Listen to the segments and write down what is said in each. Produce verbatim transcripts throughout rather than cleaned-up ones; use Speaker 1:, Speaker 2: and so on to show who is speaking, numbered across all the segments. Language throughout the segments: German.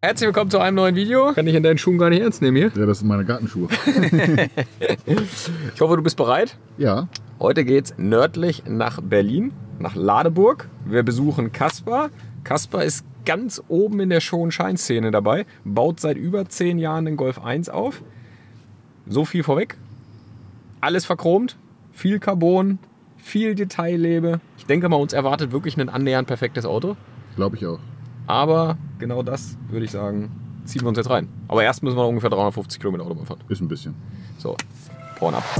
Speaker 1: herzlich willkommen zu einem neuen Video. Kann ich in deinen Schuhen gar nicht ernst nehmen hier?
Speaker 2: Ja, das sind meine Gartenschuhe.
Speaker 1: Ich hoffe, du bist bereit.
Speaker 2: Ja.
Speaker 1: Heute geht's nördlich nach Berlin, nach Ladeburg. Wir besuchen Caspar. Caspar ist ganz oben in der Show-and-Shine-Szene dabei, baut seit über zehn Jahren den Golf eins auf. So viel vorweg. Alles verchromt, viel Carbon, viel Detaillebe. Ich denke mal, uns erwartet wirklich ein annähernd perfektes Auto.
Speaker 2: Glaube ich auch.
Speaker 1: Aber genau das, würde ich sagen, ziehen wir uns jetzt rein. Aber erst müssen wir noch ungefähr dreihundertfünfzig Kilometer Autobahn fahren.
Speaker 2: Ist ein bisschen.
Speaker 1: So, Porn ab.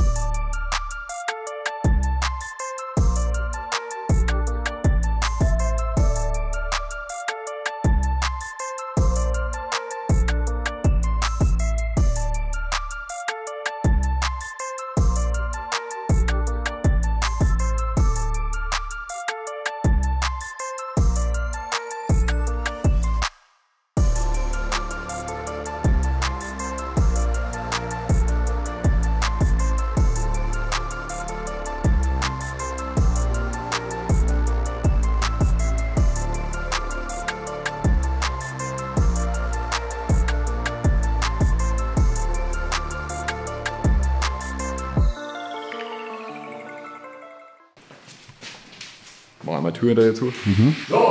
Speaker 1: Machen wir Tür hinterher zu. Mhm. So,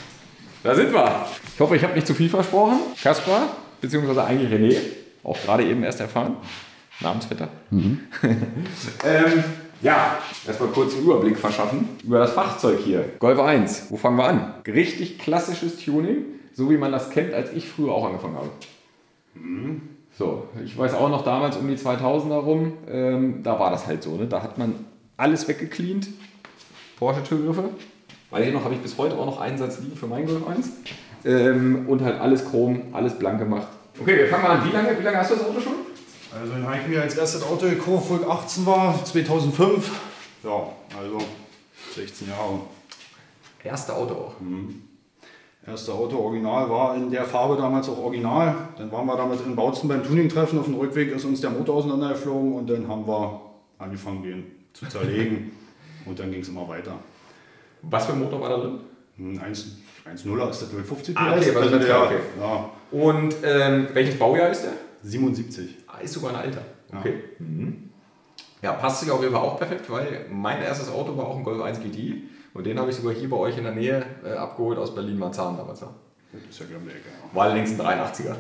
Speaker 1: da sind wir. Ich hoffe, ich habe nicht zu viel versprochen. Caspar, beziehungsweise eigentlich René, auch gerade eben erst erfahren. Namensvetter. Mhm. ähm, ja, erstmal kurz einen Überblick verschaffen über das Fahrzeug hier. Golf eins, wo fangen wir an? Richtig klassisches Tuning, so wie man das kennt, als ich früher auch angefangen habe. Mhm. So, ich weiß auch noch damals um die zweitausender rum, ähm, da war das halt so. Ne? Da hat man alles weggecleant. Porsche-Türgriffe. Weil hier noch habe ich bis heute auch noch einen Satz liegen für meinen Golf eins. Ähm, und halt alles chrom, alles blank gemacht. Okay, wir fangen mal an. Wie lange, wie lange hast du das Auto schon?
Speaker 3: Also den habe ich mir als erstes Auto gekauft, wo ich achtzehn war, zweitausendfünf. Ja, also sechzehn Jahre.
Speaker 1: Erste Auto auch.
Speaker 3: Mhm. Erste Auto original war in der Farbe damals auch original. Dann waren wir damit in Bautzen beim Tuning-Treffen. Auf dem Rückweg ist uns der Motor auseinandergeflogen und dann haben wir angefangen, den zu zerlegen. Und dann ging es immer weiter.
Speaker 1: Was für ein Motor war da drin?
Speaker 3: Ein eins Komma nuller ist das null fünfzig P S.
Speaker 1: Ah, okay, also der,
Speaker 3: ja,
Speaker 1: okay.
Speaker 3: Ja.
Speaker 1: Und ähm, welches Baujahr ist der?
Speaker 3: siebenundsiebzig.
Speaker 1: Ah, ist sogar ein alter. Okay.
Speaker 3: Ja.
Speaker 1: Mhm. Ja, passt sich auf jeden Fall auch perfekt, weil mein erstes Auto war auch ein Golf eins G T. Und den habe ich sogar hier bei euch in der Nähe äh, abgeholt aus Berlin-Marzahn damals. Ja.
Speaker 3: Das ist ja gleich um die Ecke. Ja.
Speaker 1: War längst ein dreiundachtziger.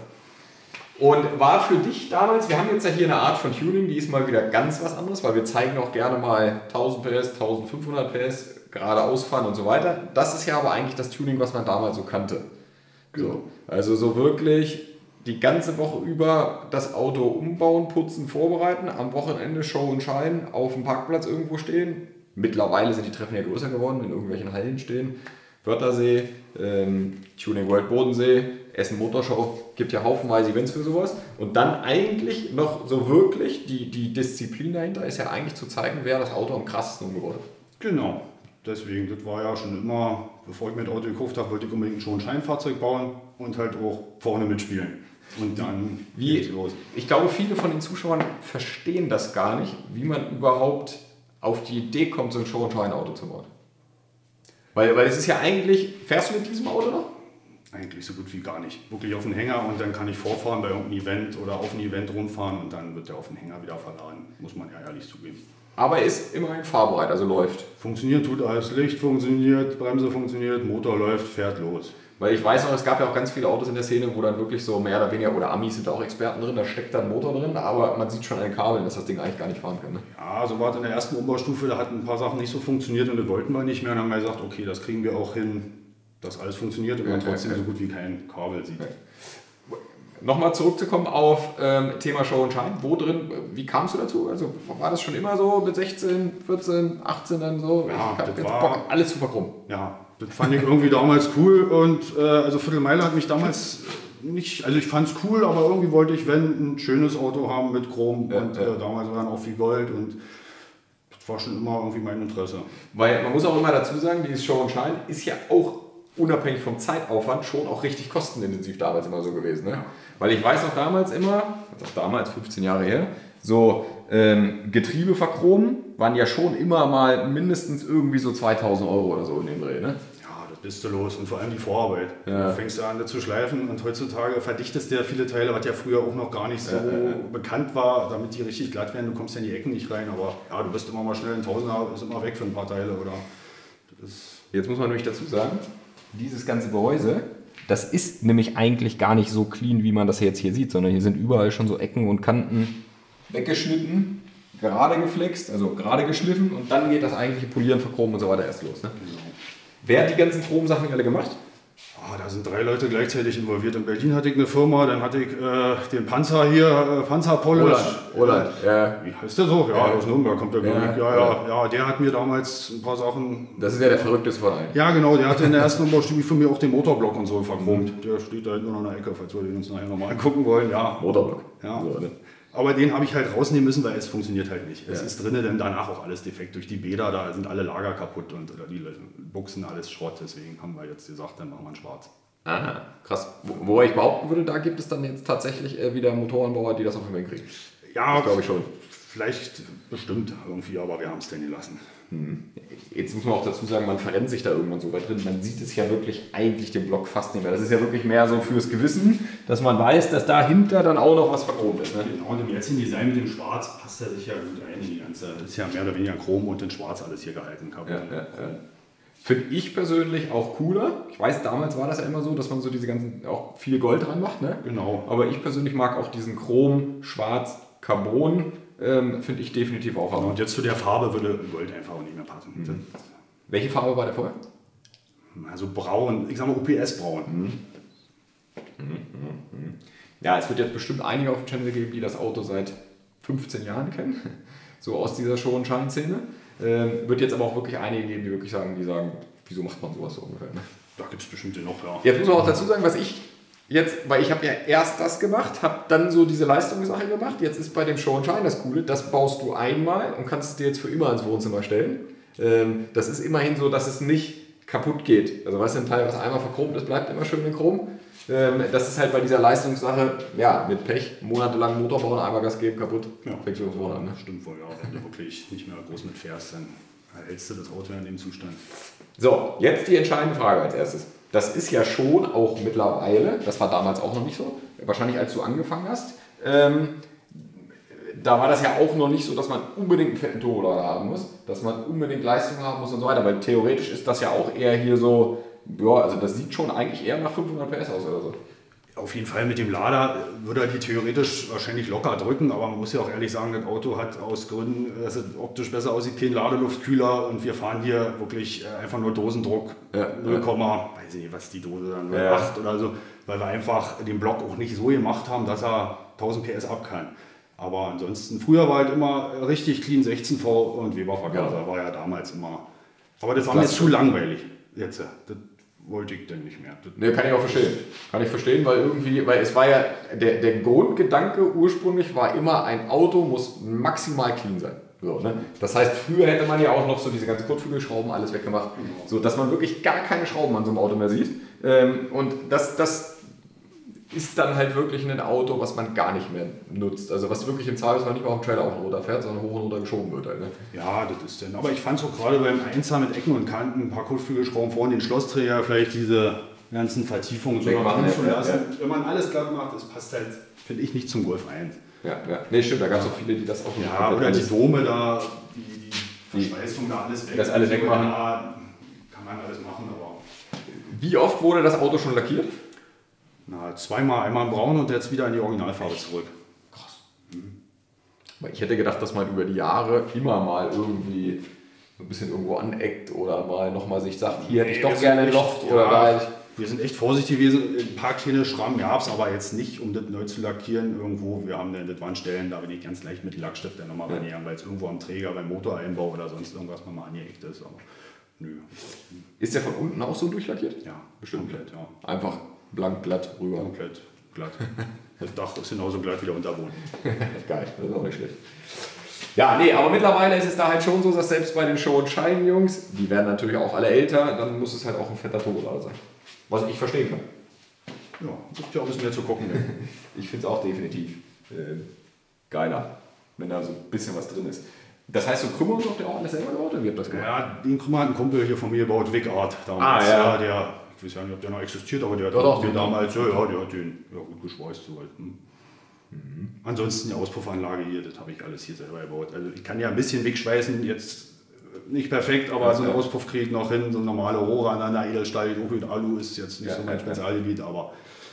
Speaker 1: Und war für dich damals, wir haben jetzt ja hier eine Art von Tuning, die ist mal wieder ganz was anderes, weil wir zeigen auch gerne mal tausend P S, eintausendfünfhundert P S, gerade ausfahren und so weiter. Das ist ja aber eigentlich das Tuning, was man damals so kannte. So. Also so wirklich die ganze Woche über das Auto umbauen, putzen, vorbereiten, am Wochenende Show und Shine auf dem Parkplatz irgendwo stehen. Mittlerweile sind die Treffen ja größer geworden, in irgendwelchen Hallen stehen. Wörthersee, ähm, Tuning World Bodensee, Essen Motorshow, gibt ja haufenweise Events für sowas. Und dann eigentlich noch so wirklich, die, die Disziplin dahinter ist ja eigentlich zu zeigen, wer das Auto am krassesten umgebaut hat.
Speaker 3: Genau, deswegen, das war ja schon immer, bevor ich mir das Auto gekauft habe, wollte ich unbedingt schon ein Scheinfahrzeug bauen und halt auch vorne mitspielen. Und dann
Speaker 1: wie, geht's los. Ich glaube, viele von den Zuschauern verstehen das gar nicht, wie man überhaupt auf die Idee kommt, so ein Show-and-Shine-Auto zu bauen. Weil, weil es ist ja eigentlich, fährst du mit diesem Auto noch?
Speaker 3: Eigentlich so gut wie gar nicht. Wirklich auf den Hänger und dann kann ich vorfahren bei irgendeinem Event oder auf ein Event rumfahren und dann wird der auf den Hänger wieder verladen. Muss man ja ehrlich zugeben.
Speaker 1: Aber er ist immerhin fahrbereit, also läuft.
Speaker 3: Funktioniert, tut alles. Licht funktioniert, Bremse funktioniert, Motor läuft, fährt los.
Speaker 1: Weil ich weiß noch, es gab ja auch ganz viele Autos in der Szene, wo dann wirklich so mehr oder weniger, oder Amis sind auch Experten drin, da steckt dann ein Motor drin, aber man sieht schon an den Kabeln, dass das Ding eigentlich gar nicht fahren kann. Ne?
Speaker 3: Ja, so war es in der ersten Umbaustufe, da hatten ein paar Sachen nicht so funktioniert und das wollten wir nicht mehr. Und dann haben wir gesagt, okay, das kriegen wir auch hin, dass alles funktioniert und man
Speaker 1: okay,
Speaker 3: trotzdem
Speaker 1: okay.
Speaker 3: so gut wie kein Kabel sieht.
Speaker 1: Okay. Nochmal zurückzukommen auf ähm, Thema Show and Shine. Wo drin, wie kamst du dazu? Also war das schon immer so mit sechzehn, vierzehn, achtzehn dann so?
Speaker 3: Ja,
Speaker 1: ich hab
Speaker 3: das
Speaker 1: jetzt
Speaker 3: war,
Speaker 1: Bock, alles zu verkrummen.
Speaker 3: Ja, das fand ich irgendwie damals cool und äh, also Viertelmeile hat mich damals nicht, also ich fand es cool, aber irgendwie wollte ich, wenn, ein schönes Auto haben mit Chrom
Speaker 1: ja,
Speaker 3: und
Speaker 1: ja.
Speaker 3: Äh, damals war dann auch viel Gold und das war schon immer irgendwie mein Interesse.
Speaker 1: Weil man muss auch immer dazu sagen, dieses Show and Shine ist ja auch unabhängig vom Zeitaufwand schon auch richtig kostenintensiv damals immer so gewesen. Ne? Ja. Weil ich weiß auch damals immer, also auch damals fünfzehn Jahre her, so ähm, Getriebe verchromen waren ja schon immer mal mindestens irgendwie so zweitausend Euro oder so in dem Dreh. Ne?
Speaker 3: Ja, das bist du los und vor allem die Vorarbeit.
Speaker 1: Ja.
Speaker 3: Du fängst an zu schleifen und heutzutage verdichtest du ja viele Teile, was ja früher auch noch gar nicht so
Speaker 1: ja, ja.
Speaker 3: bekannt war, damit die richtig glatt werden. Du kommst ja in die Ecken nicht rein, aber ja, du bist immer mal schnell ein Tausender, ist immer weg für ein paar Teile. Oder das
Speaker 1: Jetzt muss man nämlich dazu sagen, dieses ganze Gehäuse, das ist nämlich eigentlich gar nicht so clean, wie man das jetzt hier sieht, sondern hier sind überall schon so Ecken und Kanten weggeschnitten, gerade geflext, also gerade geschliffen und dann geht das eigentliche Polieren, Verchromen und so weiter erst los. Ne?
Speaker 3: genau.
Speaker 1: Wer hat die ganzen Chrom-Sachen alle gemacht?
Speaker 3: Ah, da sind drei Leute gleichzeitig involviert. In Berlin hatte ich eine Firma, dann hatte ich äh, den Panzer hier, äh, Panzerpolish.
Speaker 1: Roland, Roland, ja.
Speaker 3: Wie heißt der so? Ja,
Speaker 1: Ja.
Speaker 3: aus Nürnberg kommt der, glaube
Speaker 1: Ja,
Speaker 3: ich. Ja, ja, ja, der hat mir damals ein paar Sachen.
Speaker 1: Das ist ja der verrückteste von allen.
Speaker 3: Ja, genau, der hatte in der ersten Umbaustudie für mich auch den Motorblock und so verchromt. Der steht da hinten noch in der Ecke, falls wir den uns nachher nochmal angucken wollen. Ja,
Speaker 1: Motorblock.
Speaker 3: Ja.
Speaker 1: So, ne?
Speaker 3: aber den habe ich halt rausnehmen müssen, weil es funktioniert halt nicht. Es
Speaker 1: Ja.
Speaker 3: ist drinnen, denn danach auch alles defekt. Durch die Bäder, da sind alle Lager kaputt und oder die Buchsen alles Schrott. Deswegen haben wir jetzt gesagt, dann machen wir einen Schwarz.
Speaker 1: Aha, krass. Wo, wo ich behaupten würde, da gibt es dann jetzt tatsächlich äh, wieder Motorenbauer, die das auf den Weg kriegen.
Speaker 3: Ja,
Speaker 1: Das glaube ich schon.
Speaker 3: vielleicht bestimmt irgendwie, aber wir haben es denn gelassen.
Speaker 1: Jetzt muss man auch dazu sagen, man verrennt sich da irgendwann so weit drin. Man sieht es ja wirklich eigentlich den Block fast nicht mehr. Das ist ja wirklich mehr so fürs Gewissen, dass man weiß, dass dahinter dann auch noch was verchromt ist. Ne?
Speaker 3: Genau, und im jetzigen Design mit dem Schwarz passt er sich ja gut ein in die ganze. Ist ja mehr oder weniger Chrom und in Schwarz alles hier gehalten.
Speaker 1: Ja, ja, ja. Finde ich persönlich auch cooler. Ich weiß, damals war das ja immer so, dass man so diese ganzen, auch viel Gold dran macht. Ne?
Speaker 3: Genau.
Speaker 1: Aber ich persönlich mag auch diesen Chrom, Schwarz, Carbon. Ähm, Finde ich definitiv auch.
Speaker 3: Und jetzt zu der Farbe würde Gold einfach auch nicht mehr passen.
Speaker 1: Mhm. Welche Farbe war der vorher?
Speaker 3: Also braun, ich sag mal U P S-braun.
Speaker 1: Mhm. Ja, es wird jetzt bestimmt einige auf dem Channel geben, die das Auto seit fünfzehn Jahren kennen. So aus dieser Show- und Schein-Szene. Ähm, wird jetzt aber auch wirklich einige geben, die wirklich sagen, die sagen, wieso macht man sowas so ungefähr? Ne?
Speaker 3: Da gibt es bestimmt noch, ja.
Speaker 1: Jetzt muss man auch dazu sagen, was ich jetzt, weil ich habe ja erst das gemacht, habe dann so diese Leistungssache gemacht. Jetzt ist bei dem Show and Shine das Coole, das baust du einmal und kannst es dir jetzt für immer ins Wohnzimmer stellen. Ähm, das ist immerhin so, dass es nicht kaputt geht. Also weißt du, ein Teil, was einmal verchromt ist, bleibt immer schön in Chrom. Ähm, das ist halt bei dieser Leistungssache, ja, mit Pech, monatelang Motor bauen, einmal Gas geben, kaputt.
Speaker 3: Ja.
Speaker 1: Fängst du von vorne an. Ne?
Speaker 3: Stimmt wohl, ja. Wenn du wirklich nicht mehr groß mit fährst, dann erhältst du das Auto in dem Zustand.
Speaker 1: So, jetzt die entscheidende Frage als erstes. Das ist ja schon auch mittlerweile, das war damals auch noch nicht so, wahrscheinlich als du angefangen hast, ähm, da war das ja auch noch nicht so, dass man unbedingt einen fetten Turbolader haben muss, dass man unbedingt Leistung haben muss und so weiter, weil theoretisch ist das ja auch eher hier so, ja, also das sieht schon eigentlich eher nach fünfhundert P S aus oder so.
Speaker 3: Auf jeden Fall mit dem Lader würde er die theoretisch wahrscheinlich locker drücken, aber man muss ja auch ehrlich sagen, das Auto hat aus Gründen, dass es optisch besser aussieht, keinen Ladeluftkühler und wir fahren hier wirklich einfach nur Dosendruck,
Speaker 1: Ja,
Speaker 3: null,
Speaker 1: ja.
Speaker 3: weiß ich nicht, was die Dose dann, null Komma
Speaker 1: Ja.
Speaker 3: acht oder so, weil wir einfach den Block auch nicht so gemacht haben, dass er tausend P S ab kann. Aber ansonsten, früher war halt immer richtig clean sechzehn V und Weber-Vergaser,
Speaker 1: Ja.
Speaker 3: war ja damals immer. Aber das war mir jetzt zu langweilig. Jetzt, das wollte ich denn nicht mehr. Das
Speaker 1: Ne, kann ich auch verstehen. Kann ich verstehen, weil irgendwie, weil es war ja, der, der Grundgedanke ursprünglich war immer, ein Auto muss maximal clean sein. So, ne? Das heißt, früher hätte man ja auch noch so diese ganzen Kotflügelschrauben alles weggemacht, so dass man wirklich gar keine Schrauben an so einem Auto mehr sieht. Ähm, und das, das ist dann halt wirklich ein Auto, was man gar nicht mehr nutzt. Also was wirklich im Zweifelsfall nicht mal auf dem Trailer auch runterfährt, sondern hoch und runter geschoben wird. Halt, ne?
Speaker 3: Ja, das ist denn. Aber ich fand es auch gerade beim Einser mit Ecken und Kanten, ein paar Kotflügelschrauben vorne, den Schlossträger, vielleicht diese ganzen Vertiefungen so
Speaker 1: Wegmachen,
Speaker 3: nach zu
Speaker 1: ja,
Speaker 3: lassen.
Speaker 1: ja.
Speaker 3: Wenn man alles glatt macht, das passt halt, finde ich, nicht zum Golf eins.
Speaker 1: Ja, ja. Nee, stimmt, da gab es auch viele, die das auch nicht
Speaker 3: Ja,
Speaker 1: komplett
Speaker 3: oder die
Speaker 1: alles-
Speaker 3: Dome da, die, die Verschweißung da alles weg.
Speaker 1: Das alles wegmachen.
Speaker 3: Ja, kann man alles machen, aber
Speaker 1: Wie oft wurde das Auto schon lackiert?
Speaker 3: na, zweimal, einmal in braun und jetzt wieder in die Originalfarbe zurück.
Speaker 1: Weil ich hätte gedacht, dass man über die Jahre immer mal irgendwie so ein bisschen irgendwo aneckt oder mal nochmal sich sagt, hier hätte ich
Speaker 3: Nee,
Speaker 1: doch
Speaker 3: wir
Speaker 1: gerne ein
Speaker 3: sind
Speaker 1: Loft
Speaker 3: echt-
Speaker 1: oder
Speaker 3: ja,
Speaker 1: da hätte ich...
Speaker 3: Wir sind echt vorsichtig gewesen. Ein paar kleine Schrammen gab es, aber jetzt nicht, um das neu zu lackieren irgendwo. Wir haben dann, das waren Stellen, da bin ich ganz leicht mit Lackstift dann nochmal
Speaker 1: Ja.
Speaker 3: reingegangen, weil es irgendwo am Träger, beim Motoreinbau oder sonst irgendwas nochmal angeeckt ist. Aber nö.
Speaker 1: Ist der von unten auch so durchlackiert?
Speaker 3: Ja,
Speaker 1: Bestimmt.
Speaker 3: komplett, ja.
Speaker 1: Einfach blank, glatt rüber.
Speaker 3: Komplett glatt. Das Dach ist genauso glatt wie der Unterboden.
Speaker 1: Geil, das ist auch nicht schlecht. Ja, nee, aber mittlerweile ist es da halt schon so, dass selbst bei den Show- und Schein-Jungs, die werden natürlich auch alle älter, dann muss es halt auch ein fetter Turbolader sein. Was ich verstehen kann.
Speaker 3: Ja, gibt ja auch ein bisschen mehr zu gucken. Ne?
Speaker 1: Ich finde es auch definitiv äh, geiler, wenn da so ein bisschen was drin ist. Das heißt, so Krümmer und so habt ihr auch alles selber gebaut, oder wie habt ihr das gemacht?
Speaker 3: Ja, den Krümmer hat ein Kumpel hier von mir gebaut, Wickart damals.
Speaker 1: Ah, ja.
Speaker 3: Der, ich weiß ja nicht, ob der noch existiert, aber der hat
Speaker 1: Doch, doch,
Speaker 3: den
Speaker 1: doch.
Speaker 3: damals, ja, ja, der hat den ja, gut geschweißt soweit. Hm. Mhm. Ansonsten die Auspuffanlage hier, das habe ich alles hier selber gebaut. Also ich kann ja ein bisschen wegschweißen, jetzt nicht perfekt, aber
Speaker 1: Ja,
Speaker 3: so ein
Speaker 1: ja.
Speaker 3: Auspuff kriege ich noch hin, so normale Rohre aneinander, Edelstahl, auch mit Alu ist jetzt nicht
Speaker 1: Ja,
Speaker 3: so mein
Speaker 1: ja,
Speaker 3: Spezialgebiet, aber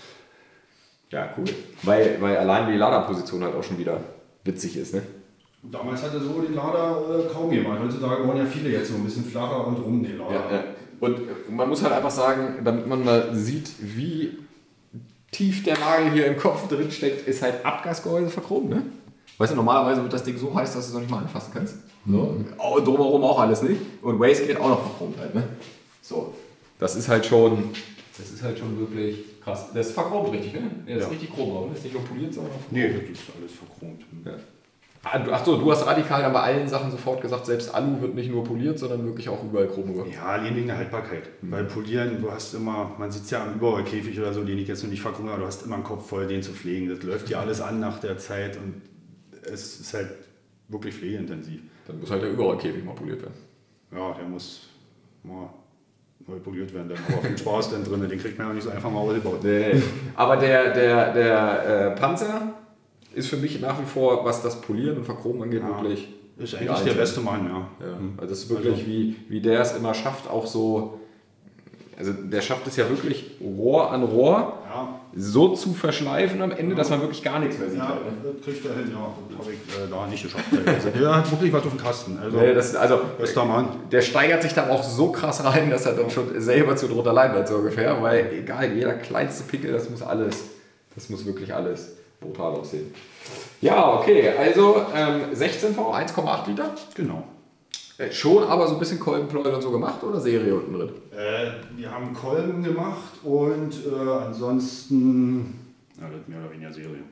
Speaker 1: Ja, cool. Weil, weil allein die Laderposition halt auch schon wieder witzig ist, ne?
Speaker 3: damals hatte so den Lader äh, kaum jemand. Heutzutage bauen ja viele jetzt so ein bisschen flacher und rum den Lader.
Speaker 1: Ja, ja. Und man muss halt einfach sagen, damit man mal sieht, wie tief der Nagel hier im Kopf drin steckt, ist halt Abgasgehäuse verchromt, ne? Weißt du, normalerweise wird das Ding so heiß, dass du es noch nicht mal anfassen kannst. So. Auch drumherum auch alles nicht. Und Wastegate auch noch verchromt halt, ne? So. Das ist halt schon, das ist halt schon wirklich krass. Das ist verchromt richtig, ne? Ja, das ist
Speaker 3: Ja.
Speaker 1: richtig chrom, aber das ist nicht nur poliert, sondern auch verchromt.
Speaker 3: Nee, das ist alles verchromt.
Speaker 1: Ja. Ah, du- Ach so, du hast radikal dann bei allen Sachen sofort gesagt, selbst Alu wird nicht nur poliert, sondern wirklich auch überall chrom über.
Speaker 3: Ja, allein wegen der Haltbarkeit. Bei Polieren, du hast immer, man sieht es ja am Überrollkäfig oder so, den ich jetzt noch nicht verkaufe, du hast immer einen Kopf voll, den zu pflegen. Das läuft ja alles an nach der Zeit und es ist halt wirklich pflegeintensiv.
Speaker 1: Dann muss halt der Überrollkäfig mal poliert werden.
Speaker 3: Ja, der muss mal neu poliert werden, dann aber viel Spaß dann drin, den kriegt man ja nicht so einfach mal ausgebaut.
Speaker 1: Nee. Aber der, der, der äh, Panzer ist für mich nach wie vor, was das Polieren und Verchromen angeht,
Speaker 3: Ja.
Speaker 1: wirklich.
Speaker 3: Ist
Speaker 1: die
Speaker 3: eigentlich der
Speaker 1: Alte.
Speaker 3: beste Mann, ja.
Speaker 1: Ja. Also das ist wirklich, wie, wie der es immer schafft, auch so. Also der schafft es ja wirklich, Rohr an Rohr
Speaker 3: Ja,
Speaker 1: so zu verschleifen am Ende, dass man wirklich gar nichts mehr sieht.
Speaker 3: ja
Speaker 1: halt, ne?
Speaker 3: das kriegt er hin, ja. Das habe ich äh, da nicht geschafft. Also, der hat wirklich was auf dem Kasten. Also,
Speaker 1: Nee, das, also,
Speaker 3: bester Mann.
Speaker 1: der steigert sich da auch so krass rein, dass er dann schon selber zu drunter leiden hat, so ungefähr. Weil egal, jeder kleinste Pickel, das muss alles, das muss wirklich alles brutal aussehen. Ja, okay, also ähm, sechzehn V, eins Komma acht Liter.
Speaker 3: Genau.
Speaker 1: Äh, schon aber so ein bisschen Kolbenpleuel und so gemacht oder Serie unten drin?
Speaker 3: Äh, wir haben Kolben gemacht und äh, ansonsten, ja, das ist mehr oder weniger Serie.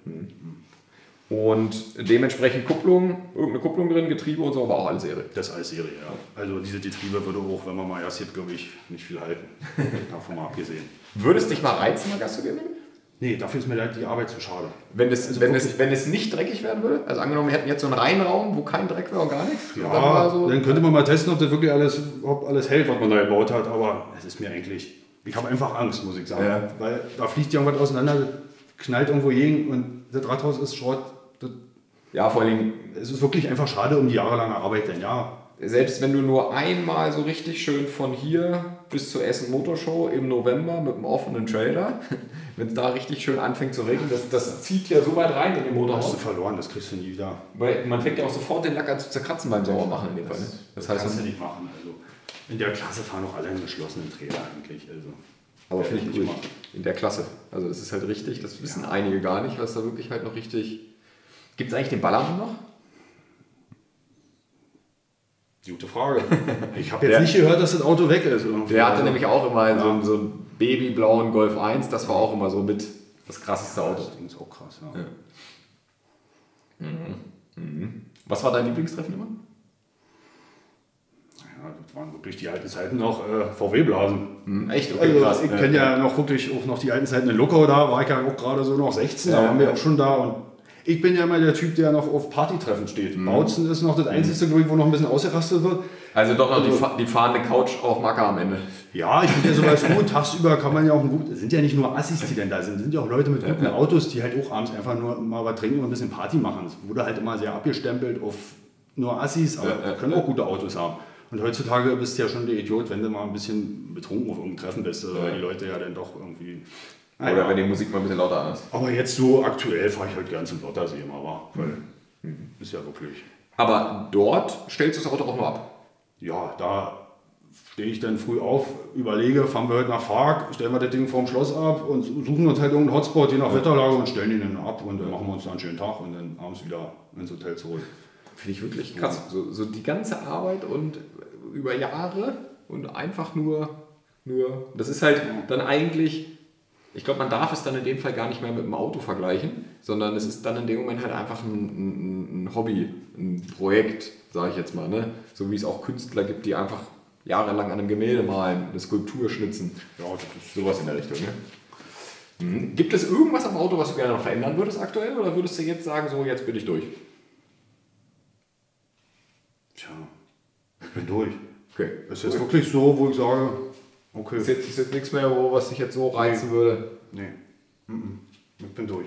Speaker 1: Und dementsprechend Kupplung, irgendeine Kupplung drin, Getriebe und so, aber auch alles Serie.
Speaker 3: Das ist alles Serie, ja. Also diese Getriebe würde auch, wenn man mal erst hebt, glaube ich, nicht viel halten. Davon mal abgesehen.
Speaker 1: Würdest dich mal reizen, mal Gas zu geben?
Speaker 3: Nee, dafür ist mir die Arbeit zu schade.
Speaker 1: Wenn es,
Speaker 3: Also
Speaker 1: wenn,
Speaker 3: wirklich-
Speaker 1: es, wenn es nicht dreckig werden würde? Also angenommen, wir hätten jetzt so einen Reihenraum, wo kein Dreck wäre und gar nichts. Und dann
Speaker 3: Ja,
Speaker 1: mal so,
Speaker 3: dann könnte man mal testen, ob das wirklich alles, ob alles hält, was man da gebaut hat. Aber es ist mir eigentlich, ich habe einfach Angst, muss ich sagen.
Speaker 1: Ja.
Speaker 3: Weil da fliegt irgendwas auseinander, knallt irgendwo gegen und das Rathaus ist Schrott. Das,
Speaker 1: ja, vor allen Dingen,
Speaker 3: es ist wirklich einfach schade um die jahrelange Arbeit, denn ja.
Speaker 1: selbst wenn du nur einmal so richtig schön von hier bis zur Essen Motorshow im November mit einem offenen Trailer, wenn es da richtig schön anfängt zu regnen, das, das zieht ja so weit rein in den
Speaker 3: Hast du
Speaker 1: Motorhaus.
Speaker 3: verloren, das kriegst du nie wieder.
Speaker 1: Weil man fängt ja auch sofort den Lack an zu zerkratzen beim Saubermachen in dem Fall. Ne?
Speaker 3: Das,
Speaker 1: Das heißt,
Speaker 3: kannst du nicht machen. Also in der Klasse fahren auch alle einen geschlossenen Trailer eigentlich. Also,
Speaker 1: aber finde ich
Speaker 3: nicht
Speaker 1: gut.
Speaker 3: machen.
Speaker 1: In der Klasse. Also das ist halt richtig, das wissen einige gar nicht, was da wirklich halt noch richtig... Gibt es eigentlich den Ballermann noch?
Speaker 3: Gute Frage. Ich habe jetzt
Speaker 1: Der-
Speaker 3: nicht gehört, dass das Auto weg ist. Irgendwie.
Speaker 1: Der hatte
Speaker 3: Also,
Speaker 1: nämlich auch immer
Speaker 3: Ja.
Speaker 1: so, so einen babyblauen Golf eins, das war auch immer so mit das krasseste Auto.
Speaker 3: Das Ding ist auch krass. Ja.
Speaker 1: Ja. Was war dein Lieblingstreffen immer?
Speaker 3: Ja, das waren wirklich die alten Zeiten noch äh, V W-Blasen.
Speaker 1: Hm, echt?
Speaker 3: Also, ich kenne ja noch wirklich auch noch die alten Zeiten in Luckau, da war ich ja auch gerade so noch sechzehn, da
Speaker 1: Ja,
Speaker 3: waren wir
Speaker 1: ja.
Speaker 3: auch schon da und ich bin ja immer der Typ, der noch auf Partytreffen steht. Bautzen ist noch das einzige, glaube ich, wo noch ein bisschen ausgerastet wird.
Speaker 1: Also doch noch die,
Speaker 3: Also-
Speaker 1: fa die fahrende Couch auf Macker am Ende.
Speaker 3: Ja, ich finde ja sowas gut. Tagsüber kann man ja auch ein gut. Es sind ja nicht nur Assis, die denn da sind. Es sind ja auch Leute mit guten Autos, die halt auch abends einfach nur mal was trinken und ein bisschen Party machen. Es wurde halt immer sehr abgestempelt auf nur Assis, aber
Speaker 1: Ja, ja,
Speaker 3: können auch gute Autos haben. Und heutzutage bist du ja schon der Idiot, wenn du mal ein bisschen betrunken auf irgendeinem Treffen bist, weil die Leute ja dann doch irgendwie.
Speaker 1: Oder
Speaker 3: Naja.
Speaker 1: wenn die Musik mal ein bisschen lauter an ist.
Speaker 3: Aber jetzt so aktuell fahre ich halt gern zum Lottersee immer, wa? Weil ist ja wirklich.
Speaker 1: Aber dort stellst du das Auto auch nur ab.
Speaker 3: Ja, da stehe ich dann früh auf, überlege, fahren wir heute nach Fark, stellen wir das Ding vorm Schloss ab und suchen uns halt irgendeinen Hotspot, je nach Wetterlage und stellen ihn dann ab und dann machen wir uns da einen schönen Tag und dann abends wieder ins Hotel zurück.
Speaker 1: Finde ich wirklich krass. So, so die ganze Arbeit und über Jahre und einfach nur, nur. Das ist halt dann eigentlich, ich glaube, man darf es dann in dem Fall gar nicht mehr mit dem Auto vergleichen, sondern es ist dann in dem Moment halt einfach ein, ein, ein Hobby, ein Projekt, sage ich jetzt mal. Ne? So wie es auch Künstler gibt, die einfach jahrelang an einem Gemälde malen, eine Skulptur schnitzen.
Speaker 3: Ja, das ist
Speaker 1: Sowas in der Richtung. Ne? Mhm. Gibt es irgendwas am Auto, was du gerne noch verändern würdest aktuell? Oder würdest du jetzt sagen, so jetzt bin ich durch?
Speaker 3: Tja, ich bin durch.
Speaker 1: Okay.
Speaker 3: Es ist jetzt wirklich so, wo ich sage, okay.
Speaker 1: Ist jetzt, ist jetzt nichts mehr, wo, was dich jetzt so reizen würde?
Speaker 3: Nee, mhm. Ich bin durch.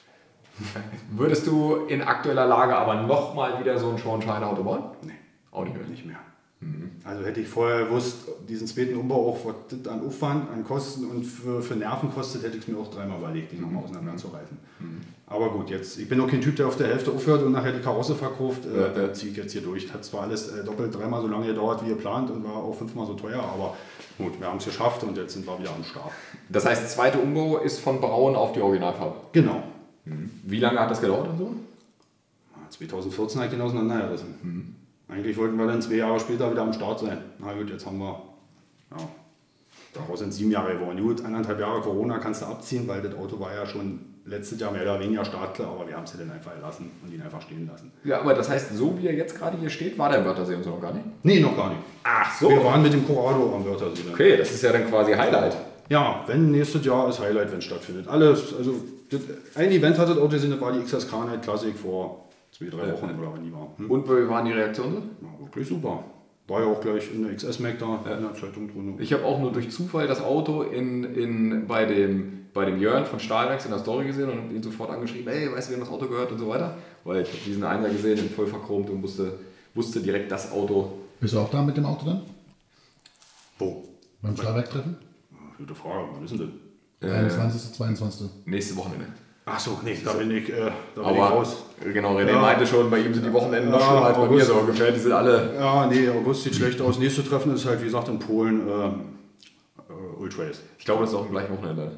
Speaker 1: Würdest du in aktueller Lage aber nochmal wieder so ein Schornstein-Auto bauen?
Speaker 3: Nee,
Speaker 1: auch nicht mehr.
Speaker 3: Nicht mehr. Mhm. Also hätte ich vorher gewusst, diesen zweiten Umbau auch was das an Aufwand, an Kosten und für, für Nerven kostet, hätte ich es mir auch dreimal überlegt, die nochmal auseinanderzureißen. Mhm. Aber gut, jetzt, ich bin auch kein Typ, der auf der Hälfte aufhört und nachher die Karosse verkauft. Äh,
Speaker 1: ja,
Speaker 3: da ziehe ich jetzt hier durch. Hat zwar alles äh, doppelt, dreimal so lange gedauert wie geplant und war auch fünfmal so teuer, aber gut, wir haben es geschafft und jetzt sind wir wieder am Start.
Speaker 1: Das heißt, zweiter Umbau ist von Braun auf die Originalfarbe?
Speaker 3: Genau.
Speaker 1: Mhm. Wie lange hat das gedauert und so?
Speaker 3: zwanzig vierzehn habe ich den auseinandergerissen. Mhm. Eigentlich wollten wir dann zwei Jahre später wieder am Start sein. Na gut, jetzt haben wir, ja, daraus sind sieben Jahre geworden. Gut, anderthalb Jahre Corona kannst du abziehen, weil das Auto war ja schon letztes Jahr mehr oder weniger startklar, aber wir haben es ja dann einfach gelassen und ihn einfach stehen lassen.
Speaker 1: Ja, aber das heißt, so wie er jetzt gerade hier steht, war der im Wörthersee und so noch gar nicht?
Speaker 3: Nee, noch gar nicht.
Speaker 1: Ach so.
Speaker 3: Wir waren mit dem Corrado am Wörthersee. Dann.
Speaker 1: Okay, das ist ja dann quasi Highlight.
Speaker 3: Ja, wenn nächstes Jahr ist Highlight, wenn es stattfindet. Alles, also das, ein Event hat das Auto gesehen, das war die X S K Night Classic vor zwei, drei Wochen oder wann die war. Hm?
Speaker 1: Und wie waren die Reaktionen so?
Speaker 3: Ja, wirklich super. War ja auch gleich in der X S-Mac da, ja. In der Zeitung drin.
Speaker 1: Ich habe auch nur durch Zufall das Auto in, in, bei, dem, bei dem Jörn von Stahlwerks in der Story gesehen und habe ihn sofort angeschrieben, hey, weißt du, wem das Auto gehört und so weiter. Weil ich habe diesen Einser gesehen, in voll verchromt und wusste, wusste direkt das Auto.
Speaker 2: Bist du auch da mit dem Auto dann?
Speaker 3: Wo?
Speaker 2: Beim Stahlwerk-Treffen?
Speaker 3: Gute Frage, wann ist denn das?
Speaker 2: einundzwanzigsten zweiundzwanzigsten
Speaker 1: Nächste Wochenende.
Speaker 3: Ach so, nee, da bin ich, äh, da bin
Speaker 1: Aber
Speaker 3: ich raus.
Speaker 1: Genau, René
Speaker 3: ja.
Speaker 1: meinte schon, bei ihm sind die Wochenenden noch
Speaker 3: ja,
Speaker 1: schlimmer als bei
Speaker 3: August,
Speaker 1: mir so ungefähr. Die sind alle.
Speaker 3: Ja, nee, August sieht schlecht aus. Nächste Treffen ist halt, wie gesagt, in Polen äh, äh, Ultrace.
Speaker 1: Ich glaube, das ist auch im gleichen Wochenende.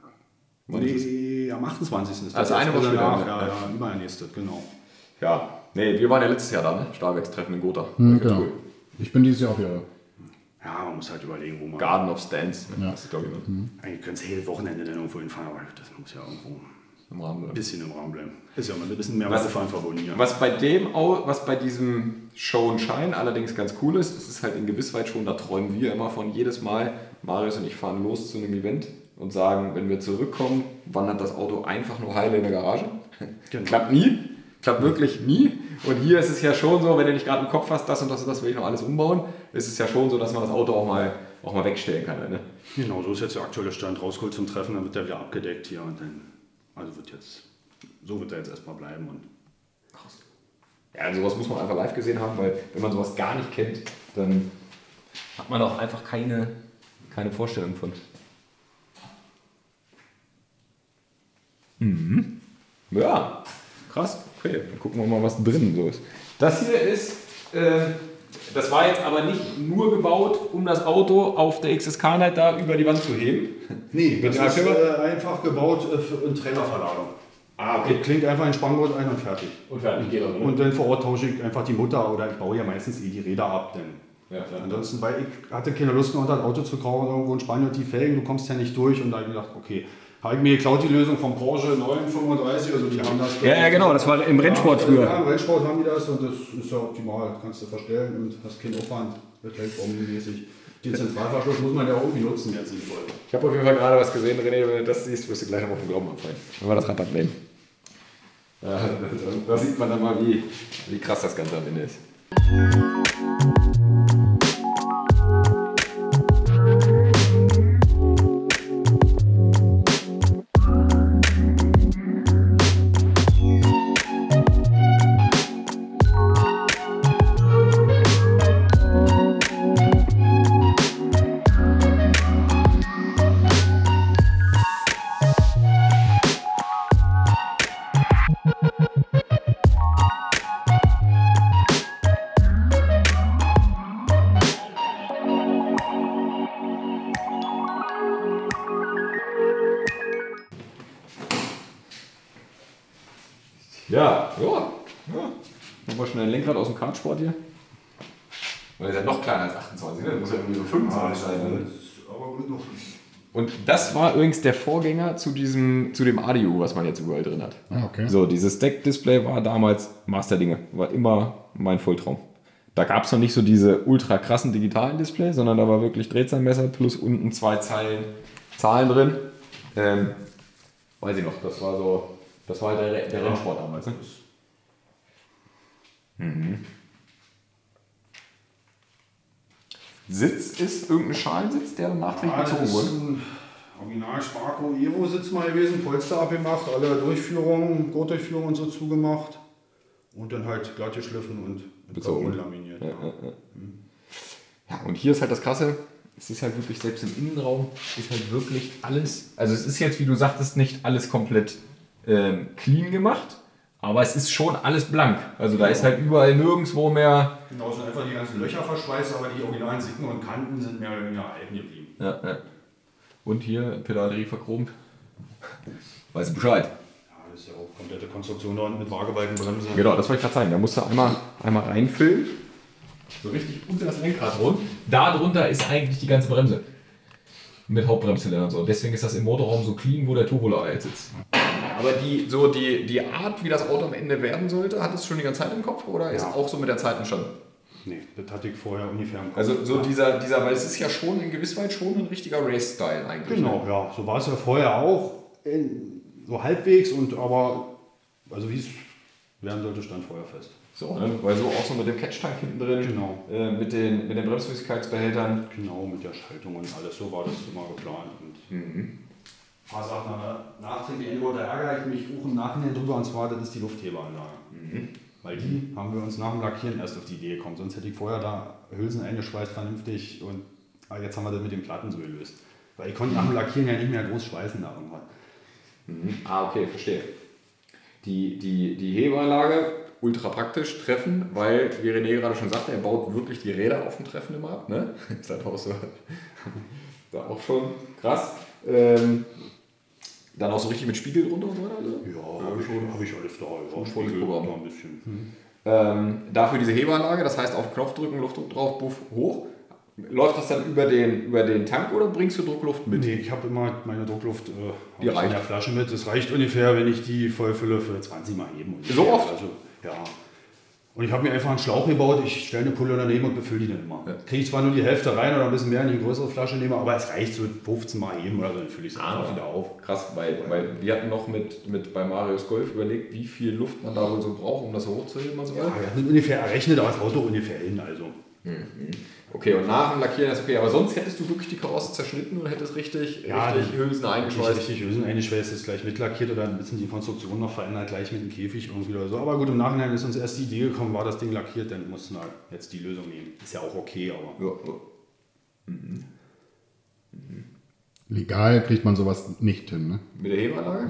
Speaker 3: Nee, am achtundzwanzigsten ist
Speaker 1: das. Also eine Woche später. Ja, ja, ja, immer der nächste, genau. Ja, nee, wir waren ja letztes Jahr da, ne? Stahlwerkstreffen in Gotha.
Speaker 2: Hm, genau. Cool. Ich bin dieses Jahr auch wieder.
Speaker 3: Ja, man muss halt überlegen, wo man.
Speaker 1: Garden of Stands.
Speaker 2: Ja.
Speaker 1: Das ist, glaube ich,
Speaker 3: mhm. Eigentlich könnte es jedes Wochenende dann irgendwo hinfahren, aber das muss ja irgendwo
Speaker 1: im Rahmen bleiben.
Speaker 3: Ein bisschen im Rahmen bleiben. Ist ja mal ein bisschen mehr
Speaker 1: was,
Speaker 3: Fahren verbunden. Ja.
Speaker 1: Was bei dem, was bei diesem Show and Shine allerdings ganz cool ist, es ist halt in Gewissheit schon, da träumen wir immer von jedes Mal, Marius und ich fahren los zu einem Event und sagen, wenn wir zurückkommen, wandert das Auto einfach nur heile in der Garage. Genau. Klappt nie. Klappt wirklich nie. Und hier ist es ja schon so, wenn du nicht gerade im Kopf hast, das und das und das will ich noch alles umbauen, ist es ja schon so, dass man das Auto auch mal, auch mal wegstellen kann. Ne?
Speaker 3: Genau, so ist jetzt der aktuelle Stand. Rausgeholt zum Treffen, dann wird der wieder abgedeckt hier und dann, also wird jetzt, so wird er jetzt erstmal bleiben. Und
Speaker 1: krass. Ja, also sowas muss man einfach live gesehen haben, weil wenn man sowas gar nicht kennt, dann hat man auch einfach keine, keine Vorstellung von. Mhm. Ja, krass. Okay, dann gucken wir mal, was drin so ist. Das hier ist, äh, das war jetzt aber nicht nur gebaut, um das Auto auf der X S K Night da über die Wand zu heben.
Speaker 3: Nee, das ist äh, einfach gebaut äh, für eine Trailerverladung. Ah, okay. Klingt einfach ein Spanngurt ein und fertig.
Speaker 1: Und fertig geht auch, ne?
Speaker 3: Und dann vor Ort tausche ich einfach die Mutter oder ich baue ja meistens eh die Räder ab. Denn
Speaker 1: ja, klar.
Speaker 3: Ansonsten, weil ich hatte keine Lust mehr unter das Auto zu kaufen, irgendwo in Spanien und die Felgen, du kommst ja nicht durch. Und da habe ich gedacht, okay, habe ich mir geklaut die Lösung vom Porsche neun fünfunddreißig, also die haben das.
Speaker 1: Ja, ja, genau, das war im Rennsport
Speaker 3: ja,
Speaker 1: früher.
Speaker 3: Ja, im Rennsport haben die das und das ist ja optimal. Kannst du verstellen und hast keinen Aufwand, wird halt bombenmäßig. Den Zentralverschluss muss man ja irgendwie nutzen, jetzt sinnvoll.
Speaker 1: Ich habe auf jeden Fall gerade was gesehen, René, wenn du das siehst, wirst du gleich noch auf den Glauben abfallen. Wenn wir das Rabatt nehmen. Ja, da sieht man dann mal, wie, wie krass das Ganze am Ende ist. Ja, ja, ja. Machen wir schnell ein Lenkrad aus dem Kartsport hier. Weil ist ja noch kleiner als achtundzwanzig, ne? Das muss ja irgendwie so fünfundzwanzig sein. Ne? Und das war übrigens der Vorgänger zu diesem, zu dem A D U, was man jetzt überall drin hat.
Speaker 2: Ah, okay.
Speaker 1: So, dieses Deck-Display war damals Masterdinge, war immer mein Volltraum. Da gab es noch nicht so diese ultra krassen digitalen Displays, sondern da war wirklich Drehzahlmesser plus unten zwei Zeilen Zahlen drin. Ähm, weiß ich noch, das war so. Das war halt der, der Rennsport damals. Ne? Mhm. Sitz ist irgendein Schalensitz, der dann nachträglich
Speaker 3: Ja, das
Speaker 1: bezogen
Speaker 3: ist
Speaker 1: wurde.
Speaker 3: ein Original Sparco Evo Sitz mal gewesen, Polster abgemacht, alle Durchführungen, Gurtdurchführungen und so zugemacht. Und dann halt glatt geschliffen und mit
Speaker 1: Bezogen.
Speaker 3: Carbon laminiert.
Speaker 1: Ja, ja, ja. Ja, und hier ist halt das Krasse, es ist halt wirklich, selbst im Innenraum ist halt wirklich alles, also es ist jetzt, wie du sagtest, nicht alles komplett ähm, clean gemacht, aber es ist schon alles blank. Also da ist halt überall nirgendwo mehr...
Speaker 3: Genau, sind einfach die ganzen Löcher verschweißt, aber die originalen Sicken und Kanten sind mehr oder weniger erhalten geblieben.
Speaker 1: Ja, ja. Und hier Pedalerie verchromt. Weißt du Bescheid?
Speaker 3: Ja, das ist ja auch komplette Konstruktion da unten mit Waagebalkenbremse.
Speaker 1: Genau, das wollte ich gerade zeigen. Da musst du einmal, einmal reinfüllen. So richtig unter das Lenkrad rund. Da drunter ist eigentlich die ganze Bremse. Mit Hauptbremszylinder und so. Deswegen ist das im Motorraum so clean, wo der Turbolader jetzt sitzt. Aber die, so die, die Art, wie das Auto am Ende werden sollte, hat es schon die ganze Zeit im Kopf oder ist
Speaker 3: Ja.
Speaker 1: auch so mit der Zeit entstanden?
Speaker 3: Nee, das hatte ich vorher ungefähr im Kopf.
Speaker 1: Also so dieser, dieser, weil es ist ja schon in gewiss weit schon ein richtiger Race-Style eigentlich.
Speaker 3: Genau,
Speaker 1: Ne?
Speaker 3: ja, so war es ja vorher auch. In, so halbwegs und aber, also wie es werden sollte, stand vorher fest.
Speaker 1: So, ne? Weil so auch so mit dem Catch-Tank hinten drin,
Speaker 3: Genau.
Speaker 1: äh, mit, den, mit den Bremsflüssigkeitsbehältern.
Speaker 3: Genau, mit der Schaltung und alles, so war das immer geplant. Und
Speaker 1: Mhm.
Speaker 3: ein paar Sachen nachträglich, da ärgere ich mich auch im Nachhinein drüber, und zwar, das ist die Luftheberanlage.
Speaker 1: Mhm.
Speaker 3: Weil die haben wir uns nach dem Lackieren erst auf die Idee gekommen, sonst hätte ich vorher da Hülsen eingeschweißt, vernünftig, und aber jetzt haben wir das mit den Platten so gelöst. Weil ich konnte nach dem Lackieren ja nicht mehr groß schweißen da irgendwann.
Speaker 1: Mhm. Ah, okay, verstehe. Die, die, die Hebeanlage, ultra praktisch, Treffen, weil, wie René gerade schon sagte, er baut wirklich die Räder auf dem Treffen immer ab. Ne? Ist halt auch so. Da auch schon krass. Ähm, dann auch so richtig mit Spiegel drunter und so weiter? Also?
Speaker 3: Ja, habe ich, hab ich alles da.
Speaker 1: Schon
Speaker 3: Ja,
Speaker 1: volles
Speaker 3: Spiegel,
Speaker 1: Programm.
Speaker 3: noch ein bisschen. Hm.
Speaker 1: Ähm, dafür diese Hebeanlage, das heißt auf den Knopf drücken, Luftdruck drauf, buff, hoch. Läuft das dann über den, über den Tank oder bringst du Druckluft mit?
Speaker 3: Nee, ich habe immer meine Druckluft äh,
Speaker 1: Die
Speaker 3: hab ich in
Speaker 1: reicht.
Speaker 3: der Flasche mit. Das reicht ungefähr, wenn ich die vollfülle, für zwanzig Mal heben. Ungefähr.
Speaker 1: So oft?
Speaker 3: Also, ja. Und ich habe mir einfach einen Schlauch gebaut, ich stelle eine Pulle daneben und befülle die dann immer.
Speaker 1: Ja.
Speaker 3: Kriege ich zwar nur die Hälfte rein oder ein bisschen mehr, wenn ich eine größere Flasche nehme, aber es reicht so fünfzehn Mal heben oder so, dann fülle ich es einfach wieder auf.
Speaker 1: Krass, weil, weil wir hatten noch mit, mit bei Marius Golf überlegt, wie viel Luft man da wohl so braucht, um das hochzuheben und so
Speaker 3: Ja,
Speaker 1: weiter.
Speaker 3: wir hatten ungefähr errechnet, aber das Auto ungefähr hin. Also.
Speaker 1: Okay, und nach dem Lackieren ist okay, aber sonst hättest du wirklich die Karosse zerschnitten und hättest richtig,
Speaker 3: Ja,
Speaker 1: richtig
Speaker 3: die-
Speaker 1: Hülsen eingeschweißt.
Speaker 3: Richtig Hülsen eingeschweißt, ist gleich mitlackiert oder ein bisschen die Konstruktion noch verändert, gleich mit dem Käfig irgendwie oder so. Aber gut, im Nachhinein ist uns erst die Idee gekommen, war das Ding lackiert, dann mussten wir jetzt die Lösung nehmen. Ist ja auch okay, aber.
Speaker 1: Ja, ja.
Speaker 2: Legal kriegt man sowas nicht hin, ne?
Speaker 1: Mit der Hebeanlage?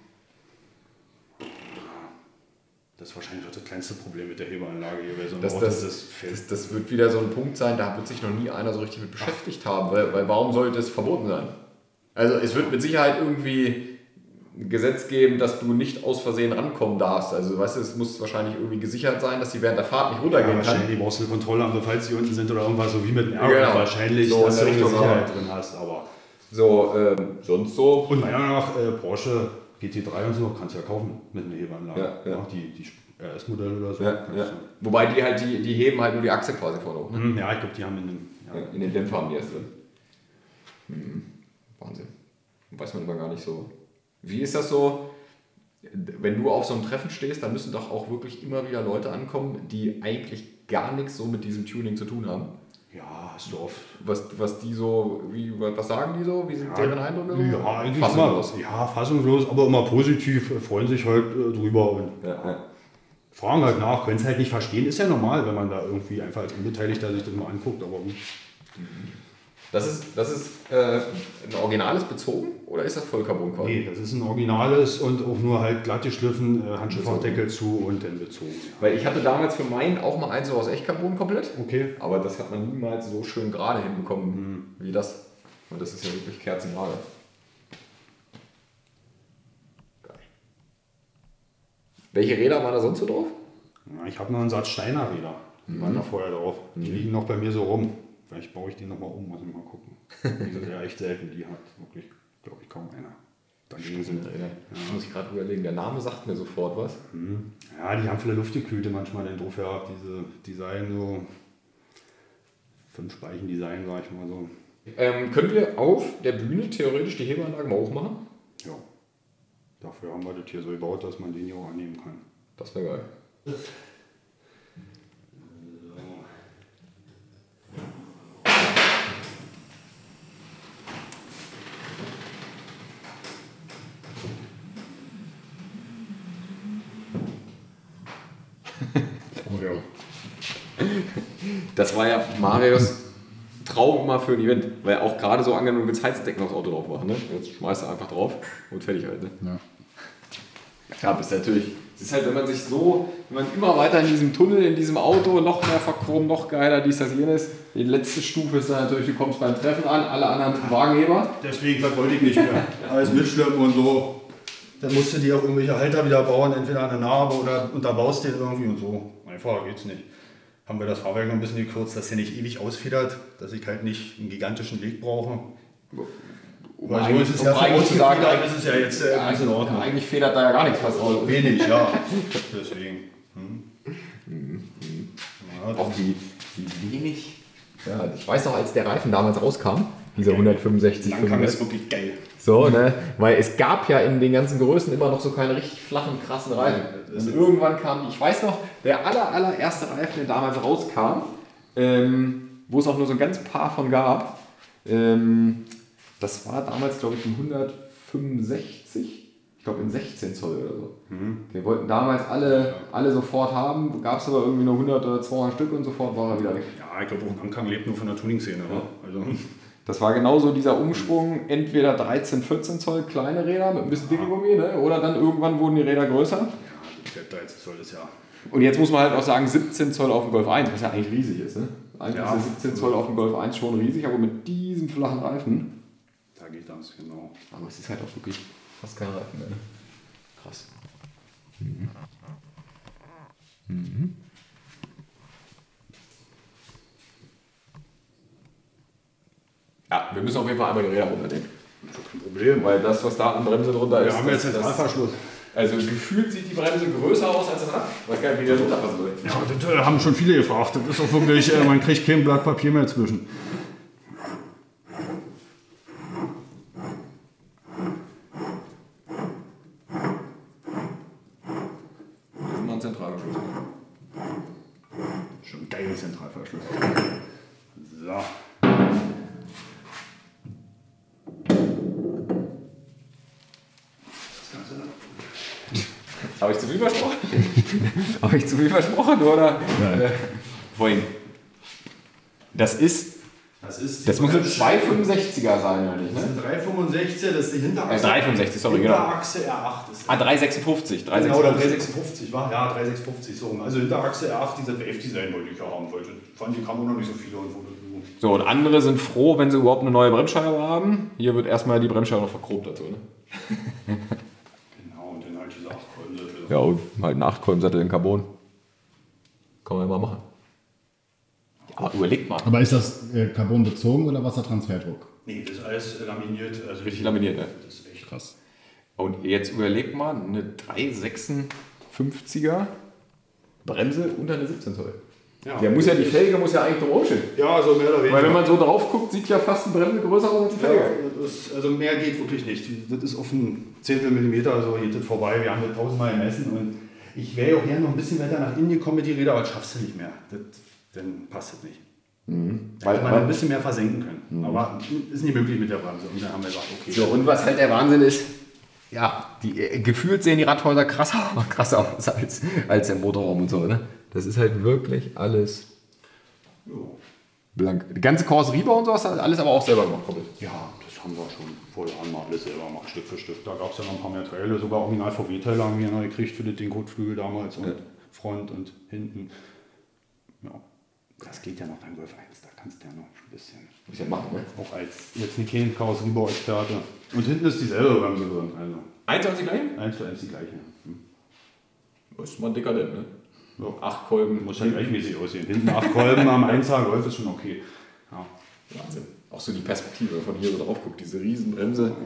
Speaker 3: Das ist wahrscheinlich auch das kleinste Problem mit der Hebeanlage hier, weil so ein
Speaker 1: Das,
Speaker 3: Auto,
Speaker 1: das,
Speaker 3: das fällt.
Speaker 1: das, das wird wieder so ein Punkt sein, da wird sich noch nie einer so richtig mit beschäftigt haben, weil, weil warum sollte es verboten sein? Also es wird mit Sicherheit irgendwie ein Gesetz geben, dass du nicht aus Versehen rankommen darfst. Also weißt du, es muss wahrscheinlich irgendwie gesichert sein, dass die während der Fahrt nicht
Speaker 3: Ja,
Speaker 1: runtergehen kann.
Speaker 3: wahrscheinlich brauchst du eine Kontrolle haben, falls sie unten sind oder irgendwas, so wie mit dem Aero
Speaker 1: Genau.
Speaker 3: wahrscheinlich,
Speaker 1: So
Speaker 3: dass
Speaker 1: in
Speaker 3: du
Speaker 1: der
Speaker 3: eine
Speaker 1: Richtung,
Speaker 3: Sicherheit
Speaker 1: aber-
Speaker 3: drin hast. Aber
Speaker 1: So, ähm, sonst so.
Speaker 3: und meiner Meinung nach, äh, Porsche G T drei und so kannst du ja kaufen mit einer Hebeanlage.
Speaker 1: Ja, ja.
Speaker 3: Die, die R S-Modelle oder so.
Speaker 1: Ja,
Speaker 3: kannst
Speaker 1: ja.
Speaker 3: du-
Speaker 1: Wobei die halt, die, die heben halt nur die Achse quasi vorne hoch. Ne?
Speaker 3: Hm, Ja, ich glaube, die haben in dem. Ja.
Speaker 1: Ja, in den Dämpfer haben die erst drin. Mhm. Wahnsinn. Weiß man immer gar nicht so. Wie ist das so, wenn du auf so einem Treffen stehst, dann müssen doch auch wirklich immer wieder Leute ankommen, die eigentlich gar nichts so mit diesem Tuning zu tun haben.
Speaker 3: Ja, hast du oft.
Speaker 1: Was, was die so, wie, was sagen die so? Wie sind deren Eindrücke?
Speaker 3: Ja, eigentlich
Speaker 1: Fassungslos.
Speaker 3: immer, ja, fassungslos, aber immer positiv, äh, freuen sich halt äh, drüber und
Speaker 1: Ja, ja.
Speaker 3: fragen halt nach, können es halt nicht verstehen. Ist ja normal, wenn man da irgendwie einfach als Unbeteiligter sich das mal anguckt, aber gut.
Speaker 1: Das ist, das ist äh, ein originales bezogen oder ist das Vollcarbon quasi?
Speaker 3: Nee, das ist ein originales und auch nur halt glatt geschliffen, äh, Handschuhfachdeckel zu und dann bezogen. Ja.
Speaker 1: Weil ich hatte damals für meinen auch mal eins so aus Echtcarbon komplett.
Speaker 3: Okay.
Speaker 1: Aber das hat man niemals so schön gerade hinbekommen wie das. Und das ist ja wirklich kerzengerade. Geil. Welche Räder waren da sonst so drauf?
Speaker 3: Ja, ich habe noch einen Satz Steiner-Räder. Die waren da vorher drauf. Die liegen noch bei mir so rum. Vielleicht baue ich die nochmal um, muss ich mal gucken. Die sind ja echt selten. Die hat wirklich, glaube ich, kaum einer. Dagegen sind,
Speaker 1: Räder. Ja. Muss ich gerade überlegen. Der Name sagt mir sofort was.
Speaker 3: ja, die haben viele Luftgekühlte manchmal den drauf gehabt. Diese Design, so fünf Speichen-Design, sag ich mal so.
Speaker 1: Ähm, können wir auf der Bühne theoretisch die Hebeanlage mal hochmachen?
Speaker 3: Ja. Dafür haben wir das hier so gebaut, dass man den hier auch annehmen kann.
Speaker 1: Das wäre geil. Das war ja Marius Traum immer für ein Event, weil auch gerade so angenommen, du willst Heizdecken aufs Auto drauf machen, ne? Jetzt schmeißt du einfach drauf und fertig halt, ne?
Speaker 2: Ja.
Speaker 1: Ja, klar, das ist natürlich, es ist halt, wenn man sich so, wenn man immer weiter in diesem Tunnel, in diesem Auto, noch mehr verchromt, noch geiler, dies, das, jenes. Die letzte Stufe ist dann natürlich, du kommst beim Treffen an, alle anderen Wagenheber.
Speaker 3: Deswegen, das wollte ich nicht mehr. Alles mitschleppen und so. Dann musst du dir auch irgendwelche Halter wieder bauen, entweder an der Narbe oder unterbaust den irgendwie und so. Einfacher geht's nicht. Haben wir das Fahrwerk noch ein bisschen gekürzt, dass er nicht ewig ausfedert, dass ich halt nicht einen gigantischen Weg brauche.
Speaker 1: Um
Speaker 3: Weil so
Speaker 1: eigentlich,
Speaker 3: ist es
Speaker 1: um
Speaker 3: ja von
Speaker 1: eigentlich
Speaker 3: außen
Speaker 1: zu sagen,
Speaker 3: gefedert, ist es ja jetzt äh,
Speaker 1: ja,
Speaker 3: ganz in Ordnung.
Speaker 1: eigentlich federt da ja gar nichts fast raus.
Speaker 3: Wenig, ja. Deswegen. Hm. Ja,
Speaker 1: Auch wie, wie wenig. Ja, ich weiß noch, als der Reifen damals rauskam, dieser hundertfünfundsechzig.
Speaker 3: Langkang ist wirklich geil.
Speaker 1: So, ne? Weil es gab ja in den ganzen Größen immer noch so keine richtig flachen, krassen Reifen. Und irgendwann kam, ich weiß noch, der aller, allererste Reifen, der damals rauskam, ähm, wo es auch nur so ein ganz paar von gab, ähm, das war damals, glaube ich, ein hundertfünfundsechzig, ich glaube in sechzehn Zoll oder so. Mhm. Wir wollten damals alle, alle sofort haben, gab es aber irgendwie nur hundert oder zweihundert Stück und sofort war er wieder weg.
Speaker 3: Ja, ich glaube auch Langkang lebt nur von der Tuning-Szene. Ja. Also.
Speaker 1: Das war genauso dieser Umschwung, entweder dreizehn, vierzehn Zoll kleine Räder mit ein bisschen dicke Gummi, ne? Oder dann irgendwann wurden die Räder größer.
Speaker 3: Ja, dreizehn Zoll ist ja.
Speaker 1: Und jetzt muss man halt auch sagen, siebzehn Zoll auf dem Golf eins, was ja eigentlich riesig ist. Ne? Eigentlich
Speaker 3: Ja.
Speaker 1: ist siebzehn Zoll auf dem Golf eins schon riesig, aber mit diesem flachen Reifen.
Speaker 3: Da geht das, genau.
Speaker 1: Aber es ist halt auch wirklich fast kein Reifen mehr. Ne? Krass. Mhm. Mhm. Ja, wir müssen auf jeden Fall einmal die Räder runternehmen.
Speaker 3: Kein Problem.
Speaker 1: Weil das, was da an Bremse drunter ist.
Speaker 3: Wir haben jetzt
Speaker 1: das,
Speaker 3: Zentralverschluss.
Speaker 1: Also gefühlt sieht die Bremse größer aus als das Rad. Ich weiß gar nicht, wie der runterpassen soll.
Speaker 3: Ja, das äh, haben schon viele gefragt. Das ist auch wirklich, äh, man kriegt kein Blatt Papier mehr zwischen.
Speaker 1: Das ist mal ein Zentralverschluss.
Speaker 3: Schon ein geiler Zentralverschluss. So.
Speaker 1: Habe ich zu viel versprochen? Habe ich zu viel versprochen, oder?
Speaker 2: Nein.
Speaker 1: Äh, vorhin. Das ist.
Speaker 3: Das, ist
Speaker 1: Das muss ein zwei fünfundsechziger sein, oder nicht?
Speaker 3: Das
Speaker 1: Ne?
Speaker 3: ist ein drei fünfundsechzig, das ist die Hinterachse.
Speaker 1: Äh, drei fünfundsechzig, sorry, genau.
Speaker 3: Hinterachse R acht ist das.
Speaker 1: Ah, drei sechsundfünfzig.
Speaker 3: Genau, oder drei sechsundfünfzig, war? Ja, drei sechsundfünfzig, so rum. Also Hinterachse R acht, dieser Wave-Design wollte ich ja haben. Wollte. Fand die kamen noch nicht so viele und so.
Speaker 1: So, und andere sind froh, wenn sie überhaupt eine neue Bremsscheibe haben. Hier wird erstmal die Bremsscheibe noch verchromt dazu. Ne?
Speaker 3: Genau, und dann halt diese acht Kolbensättel.
Speaker 1: Ja, und halt einen acht Kolbensattel in Carbon. Kann man ja mal machen. Ja, aber überlegt mal.
Speaker 2: Aber ist das äh, Carbon bezogen oder Wassertransferdruck?
Speaker 3: Nee, das ist alles laminiert. Also
Speaker 1: Richtig laminiert, ne?
Speaker 3: Das ist echt
Speaker 2: Krass.
Speaker 1: Und jetzt überlegt mal, eine drei sechsundfünfziger Bremse unter eine siebzehn Zoll.
Speaker 3: Ja,
Speaker 1: Der muss ja, die Felge muss ja eigentlich drum stehen.
Speaker 3: Ja, so mehr oder weniger.
Speaker 1: Weil wenn man so drauf guckt, sieht ja fast eine Bremse größer aus als die Felge.
Speaker 3: Ja, das ist, also mehr geht wirklich nicht. Das ist auf einen Zehntel Millimeter, so geht das vorbei. Wir haben das tausendmal gemessen und ich wäre auch gerne noch ein bisschen weiter nach innen gekommen mit den Rädern, aber das schaffst du nicht mehr. Das, dann passt das nicht.
Speaker 1: Mhm.
Speaker 3: Da
Speaker 1: Weil,
Speaker 3: hätte man
Speaker 1: weil,
Speaker 3: ein bisschen mehr versenken können. Mhm. Aber ist nicht möglich mit der Bremse. Und dann haben wir gesagt, okay.
Speaker 1: so, und was halt der Wahnsinn ist, ja, die, äh, gefühlt sehen die Radhäuser krasser, krasser aus als, als der Motorraum und so. Ne? Das ist halt wirklich alles
Speaker 3: Jo.
Speaker 1: blank. Die ganze Karosserie und sowas, alles aber auch selber gemacht. Komplett.
Speaker 3: Ja, das haben wir schon vor Jahren mal alles selber gemacht, Stück für Stück. Da gab es ja noch ein paar mehr Teile, sogar original V W-Teile haben wir noch gekriegt für den Kotflügel damals und
Speaker 1: Ja.
Speaker 3: Front und hinten. Ja, das geht ja noch beim Golf eins, da kannst du ja noch ein bisschen.
Speaker 1: Muss ich ja machen, ne?
Speaker 3: Auch als jetzt nicht kein Karosseriebau-Experte. Und hinten ist dieselbe Bremse drin, also
Speaker 1: Eins haben sie gleich?
Speaker 3: eins zu eins die gleiche. Hm.
Speaker 1: Das ist mal ein dekadent, ne?
Speaker 3: Ja.
Speaker 1: Acht Kolben.
Speaker 3: Muss ja gleichmäßig aussehen. Hinten acht Kolben am Einser Golf ist schon okay. Ja.
Speaker 1: Wahnsinn. Auch so die Perspektive, wenn man von hier so drauf guckt, diese Riesenbremse.
Speaker 3: Ja.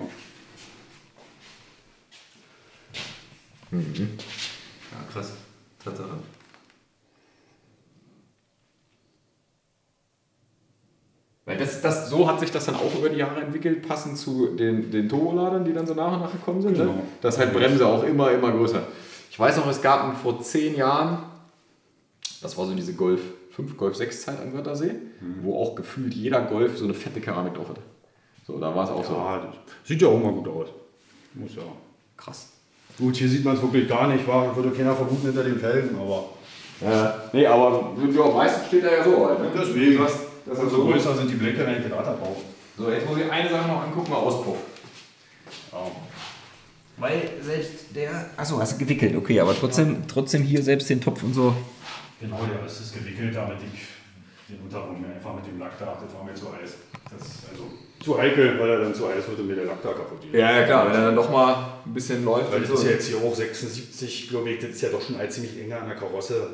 Speaker 1: Mhm. Ja, krass. Tatsache. Weil das, das, so hat sich das dann auch über die Jahre entwickelt, passend zu den, den Turboladern, die dann so nach und nach gekommen sind.
Speaker 3: Genau.
Speaker 1: Ne? Dass halt Bremse auch immer, immer größer. Ich weiß noch, es gab vor zehn Jahren, das war so diese Golf fünf, Golf sechs Zeit am Wörthersee, mhm. wo auch gefühlt jeder Golf so eine fette Keramik drauf hatte. So, da war es auch
Speaker 3: Ja, das sieht ja auch mal gut aus. Muss ja.
Speaker 1: so krass.
Speaker 3: Gut, hier sieht man es wirklich gar nicht, war, würde keiner vermuten hinter den Felgen, aber
Speaker 1: Ja, nee, aber ja, meistens steht er ja so halt. Ne?
Speaker 3: Deswegen.
Speaker 1: Das, das
Speaker 3: Also
Speaker 1: so
Speaker 3: größer sind die Blecke, wenn ich gedacht habe.
Speaker 1: So, jetzt muss ich eine Sache noch angucken, mal Auspuff.
Speaker 3: Ja.
Speaker 1: Weil selbst der. Achso, hast du gewickelt, okay, aber trotzdem, trotzdem hier selbst den Topf und so.
Speaker 3: Genau, der ist das gewickelt, damit ich den Untergrund mir einfach mit dem Lack da, das war mir zu heiß. Das ist also zu heikel, weil er dann zu heiß wird und mir der Lack da kaputt geht.
Speaker 1: Ja, ja klar, wenn er dann doch mal ein bisschen läuft.
Speaker 3: Weil das
Speaker 1: so.
Speaker 3: ist ja jetzt hier auch sechsundsiebzig, glaube ich, das ist ja doch schon ziemlich enger an der Karosse.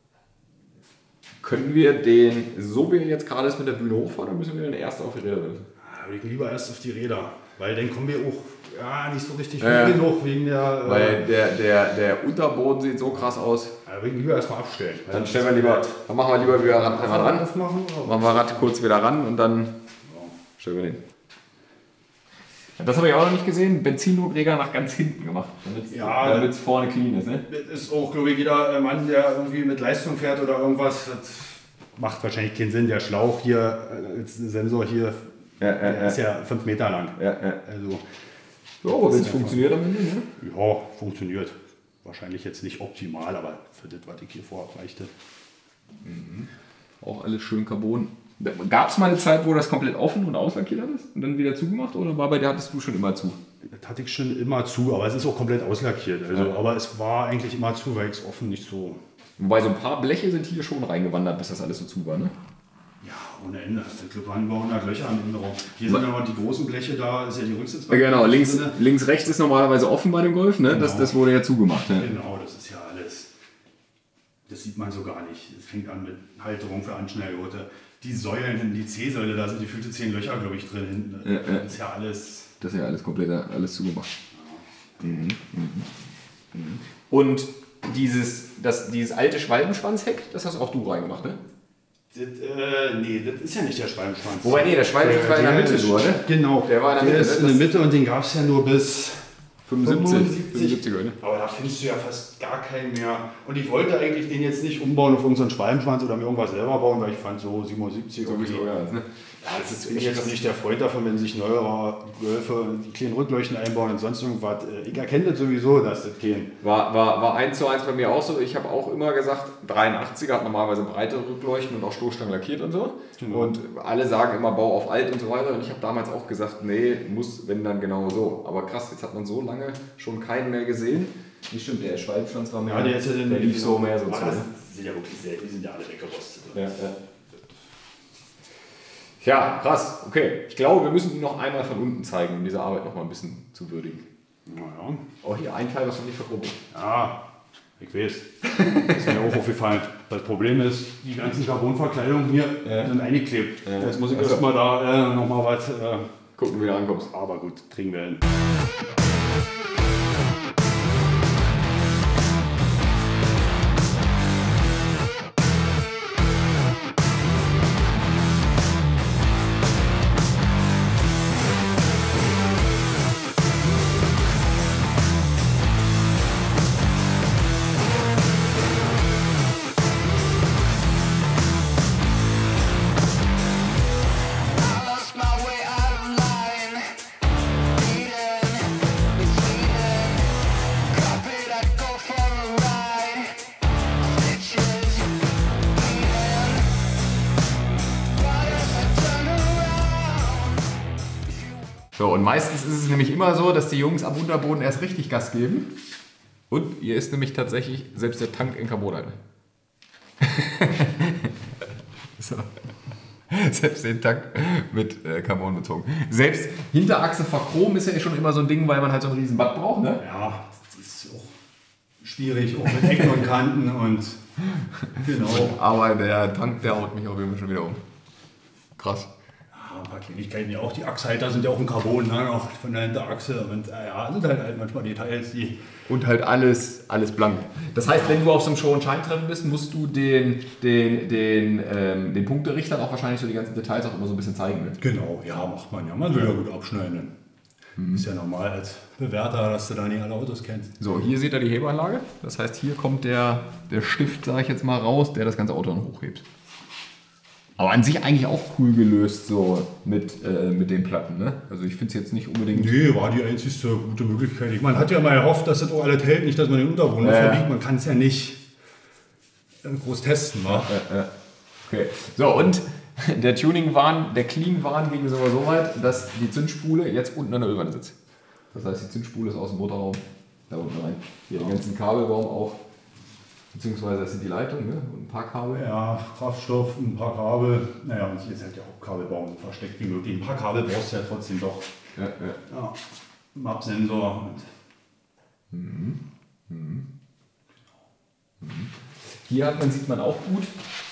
Speaker 1: Können wir den, so wie er jetzt gerade ist, mit der Bühne hochfahren, oder müssen wir den erst auf die Räder setzen?
Speaker 3: Ja, würde ich lieber erst auf die Räder, weil dann kommen wir auch ja, nicht so richtig
Speaker 1: ja,
Speaker 3: hoch genug wegen der...
Speaker 1: Weil der, der, der Unterboden sieht so krass aus.
Speaker 3: Ja, würde ich lieber erstmal abstellen.
Speaker 1: Dann stellen wir lieber, dann machen wir lieber wieder Rad einmal ran.
Speaker 3: Aufmachen,
Speaker 1: Machen wir Rad kurz wieder ran und dann stellen wir den. Das habe ich auch noch nicht gesehen. Benzindruckregler nach ganz hinten gemacht, damit es
Speaker 3: ja,
Speaker 1: vorne clean ist. Ne?
Speaker 3: Das ist auch, glaube ich, jeder Mann, der irgendwie mit Leistung fährt oder irgendwas, das macht wahrscheinlich keinen Sinn. Der Schlauch hier, als Sensor hier,
Speaker 1: ja, ja,
Speaker 3: der
Speaker 1: ja.
Speaker 3: ist ja fünf Meter lang.
Speaker 1: Ja, ja.
Speaker 3: Also,
Speaker 1: so, aber wenn es funktioniert am Ende, ne?
Speaker 3: Ja, funktioniert. Wahrscheinlich jetzt nicht optimal, aber für das, was ich hier vorreichte.
Speaker 1: Mhm. Auch alles schön Carbon. Gab es mal eine Zeit, wo das komplett offen und auslackiert hattest und dann wieder zugemacht oder war bei dir hattest du schon immer zu?
Speaker 3: Das hatte ich schon immer zu, aber es ist auch komplett auslackiert. Also,
Speaker 1: Ja.
Speaker 3: Aber es war eigentlich immer zu, weil ich es offen nicht so...
Speaker 1: Wobei so ein paar Bleche sind hier schon reingewandert, bis das alles so zu war, ne?
Speaker 3: Ja, ohne Ende. Ich glaube, waren über hundert Löcher am Innenraum. Hier sind aber die großen Bleche, da ist ja die Rücksitzbank.
Speaker 1: Ja, genau, links, links, rechts ist normalerweise offen bei dem Golf, ne?
Speaker 3: Genau.
Speaker 1: Das, das wurde ja zugemacht. Ne?
Speaker 3: Genau, das ist ja alles. Das sieht man so gar nicht. Es fängt an mit Halterung für Anschnellgurte. Die Säulen, die C-Säule, da sind die gefühlte zehn Löcher, glaube ich, drin hinten.
Speaker 1: Ja, ja.
Speaker 3: Das ist ja alles.
Speaker 1: Das ist ja alles komplett alles zugemacht. Mhm, mhm, mhm. Und dieses, das, dieses alte Schwalbenschwanzheck, das hast auch du reingemacht, ne?
Speaker 3: Das, äh, nee, das ist ja nicht der Schwalbenschwanz.
Speaker 1: Wobei, nee, der Schwalbenschwanz war in der Mitte nur, ne?
Speaker 3: Genau,
Speaker 1: Der war in der Mitte,
Speaker 3: ist
Speaker 1: ne?
Speaker 3: in der Mitte und den gab es ja nur bis
Speaker 1: fünfundsiebzig, fünfundsiebzig, ne?
Speaker 3: Aber da findest du ja fast gar keinen mehr. Und ich wollte eigentlich den jetzt nicht umbauen auf unseren Schwalbenschwanz oder mir irgendwas selber bauen, weil ich fand so siebenundsiebzig
Speaker 1: So wie
Speaker 3: okay.
Speaker 1: so, ja, ne?
Speaker 3: Ja, das ist, bin ich jetzt nicht der Freund davon, wenn sich neuere Wölfe die kleinen Rückleuchten einbauen und sonst irgendwas. Ich erkenne das sowieso, dass das gehen.
Speaker 1: War, war, war eins zu eins bei mir auch so. Ich habe auch immer gesagt, dreiundachtziger hat normalerweise breite Rückleuchten und auch Stoßstangen lackiert und so.
Speaker 3: Genau.
Speaker 1: Und alle sagen immer Bau auf alt und so weiter. Und ich habe damals auch gesagt, nee, muss, wenn dann genau so. Aber krass, jetzt hat man so lange schon keinen mehr gesehen. Wie stimmt, der Schwalbenschwanz war mehr,
Speaker 3: Ja, der, ist ja
Speaker 1: der lief so mehr so
Speaker 3: aber
Speaker 1: zu.
Speaker 3: das
Speaker 1: Ne?
Speaker 3: sind ja wirklich selten, die sind ja alle weggerostet.
Speaker 1: Ja, ja. Ja, krass, okay. Ich glaube, wir müssen ihn noch einmal von unten zeigen, um diese Arbeit noch mal ein bisschen zu würdigen.
Speaker 3: Naja.
Speaker 1: Oh, hier ein Teil, was wir nicht verproben.
Speaker 3: Ja, ich weiß. Das ist mir auch aufgefallen. Das Problem ist, die ganzen Carbonverkleidungen hier
Speaker 1: Ja.
Speaker 3: sind eingeklebt.
Speaker 1: Ja.
Speaker 3: Jetzt muss ich
Speaker 1: Also.
Speaker 3: erstmal da äh, nochmal was. Äh,
Speaker 1: Gucken, wie du ankommst.
Speaker 3: aber gut, kriegen wir hin.
Speaker 1: So, und meistens ist es nämlich immer so, dass die Jungs am Unterboden erst richtig Gas geben. Und hier ist nämlich tatsächlich selbst der Tank in Carbon. So. Selbst den Tank mit äh, Carbon bezogen. Selbst Hinterachse verchrom ist ja schon immer so ein Ding, weil man halt so ein riesen Bad braucht, ne?
Speaker 3: Ja, das ist auch schwierig, auch mit Ecken und Kanten und genau.
Speaker 1: Aber der Tank, der haut mich auf jeden Fall schon wieder um. Krass.
Speaker 3: Ja, ein paar Kleinigkeiten ja auch. Die Achshalter sind ja auch in Carbon, ne? Auch von der Hinterachse. Und äh, ja, sind halt, halt manchmal Details, die.
Speaker 1: Und halt alles, alles blank. Das heißt, wenn du auf so einem Show- und Scheintreffen bist, musst du den, den, den, ähm, den Punkterichtern auch wahrscheinlich so die ganzen Details auch immer so ein bisschen zeigen. Ne?
Speaker 3: Genau, ja, macht man ja. Man will ja gut abschneiden. Mhm. Ist ja normal als Bewerter, dass du da nicht alle Autos kennst.
Speaker 1: So, hier seht ihr die Hebeanlage. Das heißt, hier kommt der, der Stift, sage ich jetzt mal, raus, der das ganze Auto dann hochhebt. Aber an sich eigentlich auch cool gelöst, so mit, äh, mit den Platten. Ne? Also ich finde es jetzt nicht unbedingt...
Speaker 3: Nee, war die einzigste gute Möglichkeit. Man hat ja mal erhofft, dass das auch alles hält, nicht, dass man den Untergrund
Speaker 1: Ja,
Speaker 3: verbiegt. Man kann es ja nicht groß testen, wa?
Speaker 1: Ja, ja. Okay. So, und der Tuning-Wahn, der Clean-Wahn ging sogar so weit, dass die Zündspule jetzt unten an der Ölwanne sitzt. Das heißt, die Zündspule ist aus dem Motorraum da unten rein. Hier den ganzen Kabelbaum auch, beziehungsweise das sind die Leitungen, ne? Und ein paar Kabel.
Speaker 3: Ja, Kraftstoff, ein paar Kabel. Naja, und hier ist halt der Hauptkabelbaum so versteckt wie möglich. Ein paar Kabel brauchst du ja trotzdem doch.
Speaker 1: Ja, ja.
Speaker 3: Ja, Map-Sensor.
Speaker 1: Mhm. Mhm. Mhm. Hier hat man, sieht man auch gut.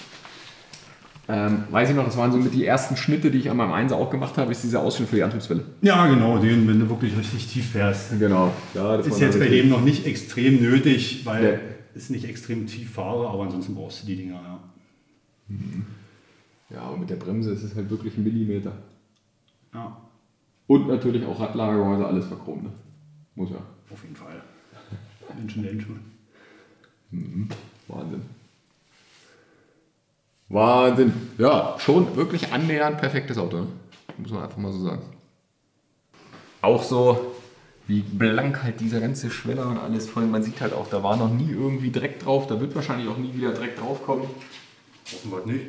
Speaker 1: Ähm, weiß ich noch, das waren so mit die ersten Schnitte, die ich an meinem Einser auch gemacht habe, ist dieser Ausschnitt für die Antriebswelle.
Speaker 3: Ja, genau, den, wenn du wirklich richtig tief fährst.
Speaker 1: Genau. Ja, das
Speaker 3: ist jetzt bei dem noch nicht extrem nötig, weil
Speaker 1: ja.
Speaker 3: es nicht extrem tief fahre, aber ansonsten brauchst du die Dinger, ja.
Speaker 1: Mhm. Ja, aber mit der Bremse ist es halt wirklich ein Millimeter.
Speaker 3: Ja.
Speaker 1: Und natürlich auch Radlagergehäuse, alles verchromt, ne? Muss ja.
Speaker 3: Auf jeden Fall. Menschen, Menschen.
Speaker 1: Mhm. Wahnsinn. Wahnsinn. Ja, schon wirklich annähernd perfektes Auto, ne? Muss man einfach mal so sagen. Auch so, wie blank halt dieser ganze Schweller und alles voll. Man sieht halt auch, da war noch nie irgendwie Dreck drauf. Da wird wahrscheinlich auch nie wieder Dreck drauf kommen.
Speaker 3: Offenbar nicht.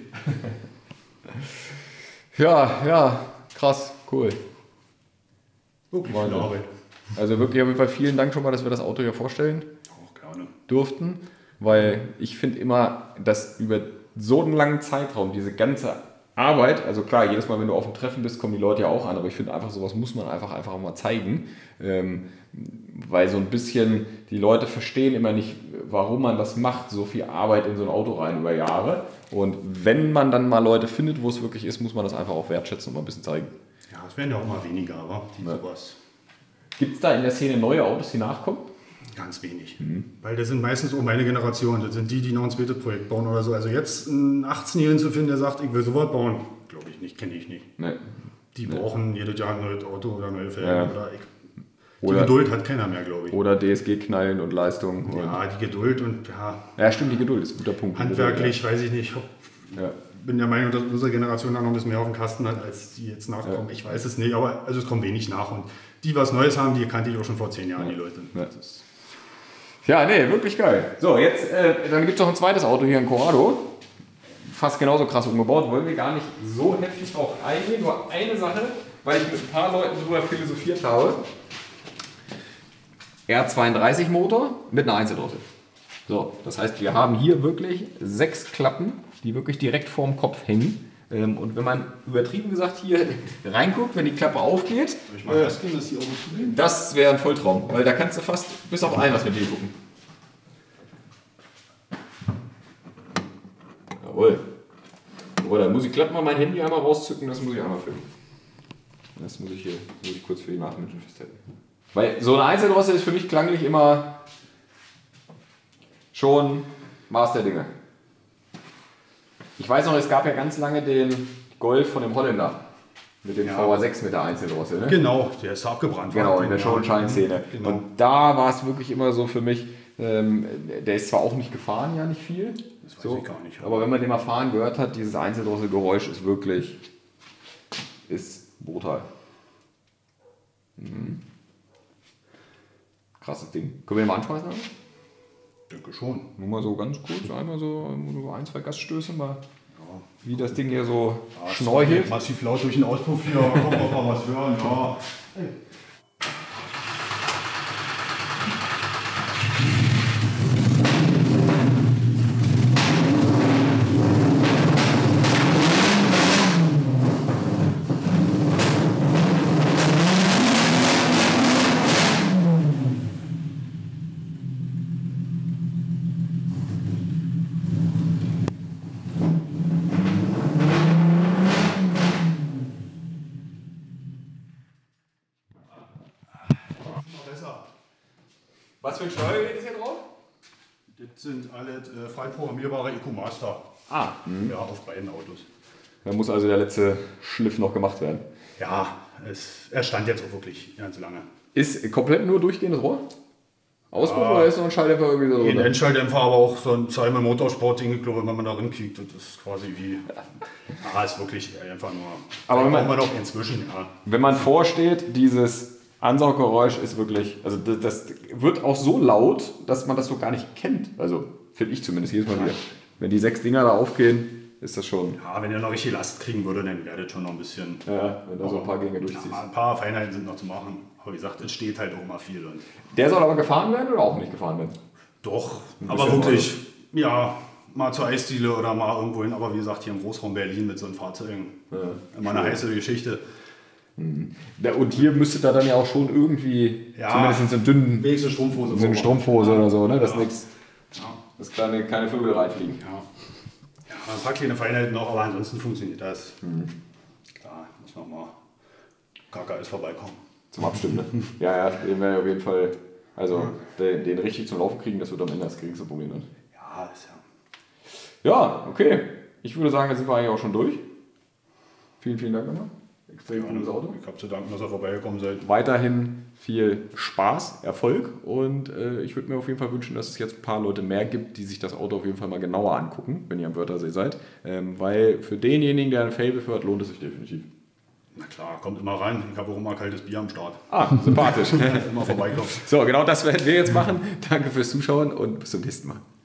Speaker 1: Ja, ja, krass, cool.
Speaker 3: Wirklich viel Arbeit.
Speaker 1: Also wirklich auf jeden Fall vielen Dank schon mal, dass wir das Auto hier vorstellen
Speaker 3: Auch gerne.
Speaker 1: durften. Weil ich finde immer, dass über so einen langen Zeitraum diese ganze Arbeit, also klar, jedes Mal, wenn du auf dem Treffen bist, kommen die Leute ja auch an, aber ich finde einfach, sowas muss man einfach, einfach mal zeigen, ähm, weil so ein bisschen die Leute verstehen immer nicht, warum man das macht, so viel Arbeit in so ein Auto rein über Jahre, und wenn man dann mal Leute findet, wo es wirklich ist, muss man das einfach auch wertschätzen und mal ein bisschen zeigen.
Speaker 3: Ja, es werden ja auch mal weniger, aber die
Speaker 1: Ja.
Speaker 3: sowas.
Speaker 1: Gibt es da in der Szene neue Autos, die nachkommen?
Speaker 3: Ganz wenig.
Speaker 1: Mhm.
Speaker 3: Weil das sind meistens auch meine Generation. Das sind die, die noch ein zweites Projekt bauen oder so. Also jetzt einen achtzehnjährigen zu finden, der sagt, ich will sowas bauen, glaube ich nicht, kenne ich nicht.
Speaker 1: Nee.
Speaker 3: Die
Speaker 1: Nee.
Speaker 3: brauchen jedes Jahr ein neues Auto oder neue Felgen.
Speaker 1: Ja.
Speaker 3: Oder ich, die
Speaker 1: Oder-
Speaker 3: Geduld hat keiner mehr, glaube ich.
Speaker 1: Oder D S G-Knallen und Leistung. Und
Speaker 3: Ja, die Geduld und ja,
Speaker 1: ja, stimmt, die Geduld ist ein guter Punkt.
Speaker 3: handwerklich, weiß ich nicht.
Speaker 1: Ja.
Speaker 3: bin der Meinung, dass unsere Generation da noch ein bisschen mehr auf dem Kasten hat, als die jetzt nachkommen.
Speaker 1: Ja.
Speaker 3: Ich weiß es nicht, aber also es kommt wenig nach. Und die, was Neues haben, die kannte ich auch schon vor zehn Jahren,
Speaker 1: Ja.
Speaker 3: die Leute.
Speaker 1: Ja. Ja, nee, wirklich geil. So, jetzt, äh, dann gibt es noch ein zweites Auto hier in Corrado. Fast genauso krass umgebaut. Wollen wir gar nicht so heftig drauf eingehen. Nur eine Sache, weil ich mit ein paar Leuten darüber philosophiert habe. R zweiunddreißig Motor mit einer Einzeldrossel. So, das heißt, wir haben hier wirklich sechs Klappen, die wirklich direkt vorm Kopf hängen. Ähm, und wenn man übertrieben gesagt hier reinguckt, wenn die Klappe aufgeht,
Speaker 3: Soll ich mal festgehen, dass die Autos zugehen?
Speaker 1: das wäre ein Volltraum, weil da kannst du fast bis auf ein was mit dir gucken. Jawohl. Oder muss ich glatt mal mein Handy einmal rauszücken, das muss ich einmal filmen. Das muss ich hier muss ich kurz für die Nachmenschen festhalten. Weil so eine Einzeldrossel ist für mich klanglich immer schon Maß der Dinge. Ich weiß noch, es gab ja ganz lange den Golf von dem Holländer. Mit dem
Speaker 3: Ja.
Speaker 1: V A sechs mit der Einzeldrossel. Ne?
Speaker 3: Genau, der ist abgebrannt.
Speaker 1: Genau,
Speaker 3: worden.
Speaker 1: in der Show- und Shine-Szene.
Speaker 3: Genau.
Speaker 1: Und da war es wirklich immer so für mich, ähm, der ist zwar auch nicht gefahren, ja nicht viel.
Speaker 3: Das weiß
Speaker 1: so,
Speaker 3: ich gar nicht.
Speaker 1: aber wenn man den mal fahren gehört hat, dieses Einzeldrosselgeräusch ist wirklich, ist brutal. Mhm. Krasses Ding. Können wir den mal anschmeißen? Oder?
Speaker 3: Ich denke schon.
Speaker 1: Nur mal so ganz kurz, einmal so, so ein, zwei Gaststöße mal,
Speaker 3: Ja.
Speaker 1: wie das Ding hier so
Speaker 3: Ja, es
Speaker 1: schnorchelt.
Speaker 3: war massiv laut durch den Auspuff hier. Gucken, ob wir was hören. Ja. Besser.
Speaker 1: Was für ein Steuergerät ist hier drauf?
Speaker 3: Das sind alle äh, frei programmierbare EcoMaster.
Speaker 1: Ah,
Speaker 3: Ja, auf beiden Autos.
Speaker 1: da muss also der letzte Schliff noch gemacht werden.
Speaker 3: Ja, es, er stand jetzt auch wirklich ganz lange.
Speaker 1: Ist komplett nur durchgehendes Rohr? Auspuff
Speaker 3: Ja.
Speaker 1: oder ist noch ein Schalldämpfer irgendwie so
Speaker 3: Den
Speaker 1: drunter?
Speaker 3: Endschalldämpfer, aber auch so ein Zeimer Motorsport-Ding, ich glaube, wenn man da rinkriegt, das ist quasi wie. Ja, ist wirklich einfach nur.
Speaker 1: Aber wenn man-
Speaker 3: braucht man doch inzwischen, ja.
Speaker 1: Wenn man vorsteht, dieses Ansauggeräusch ist wirklich, also das, das wird auch so laut, dass man das so gar nicht kennt. Also finde ich zumindest jedes Mal wieder. wenn die sechs Dinger da aufgehen, ist das schon.
Speaker 3: Ja, wenn ihr noch richtig Last kriegen würde, dann wäre das schon noch ein bisschen.
Speaker 1: Ja, wenn du so ein paar Gänge durchziehst.
Speaker 3: Ja, ein paar Feinheiten sind noch zu machen. Aber wie gesagt, es steht halt auch mal viel. Und
Speaker 1: der soll aber gefahren werden oder auch nicht gefahren werden?
Speaker 3: Doch, aber wirklich, ja, mal zur Eisdiele oder mal irgendwo hin. Aber wie gesagt, hier im Großraum Berlin mit so einem Fahrzeugen. Ja, immer eine heiße Geschichte.
Speaker 1: Mhm. Ja, und hier müsste da dann ja auch schon irgendwie,
Speaker 3: ja,
Speaker 1: zumindest in so einen dünnen.
Speaker 3: Wenigstens Strumpfhose.
Speaker 1: So eine Strumpfhose ja. oder so, ne? Das ja. ist nichts.
Speaker 3: Ja.
Speaker 1: Dass keine, keine Vögel reinfliegen.
Speaker 3: Ja. Ja, ein paar kleine Feinheiten noch, aber ansonsten funktioniert das. Mhm. Klar, muss noch mal K K S vorbeikommen.
Speaker 1: Zum Abstimmen, ne? ja, ja, den werden wir auf jeden Fall, also ja. den, den richtig zum Laufen kriegen, das wird am Ende das geringste Problem sein.
Speaker 3: Ja, ist ja.
Speaker 1: Ja, okay. Ich würde sagen, jetzt sind wir eigentlich auch schon durch. Vielen, vielen Dank nochmal. Extrem cooles Auto.
Speaker 3: Ich habe zu danken, dass ihr vorbeigekommen seid.
Speaker 1: Weiterhin viel Spaß, Erfolg und äh, ich würde mir auf jeden Fall wünschen, dass es jetzt ein paar Leute mehr gibt, die sich das Auto auf jeden Fall mal genauer angucken, wenn ihr am Wörthersee seid. Ähm, weil für denjenigen, der ein Faible für hat, lohnt es sich definitiv.
Speaker 3: Na klar, kommt immer rein. Ich habe auch immer kaltes Bier am Start.
Speaker 1: Ah, sympathisch.
Speaker 3: Immer vorbeikommen.
Speaker 1: So, genau das werden wir jetzt machen. Danke fürs Zuschauen und bis zum nächsten Mal.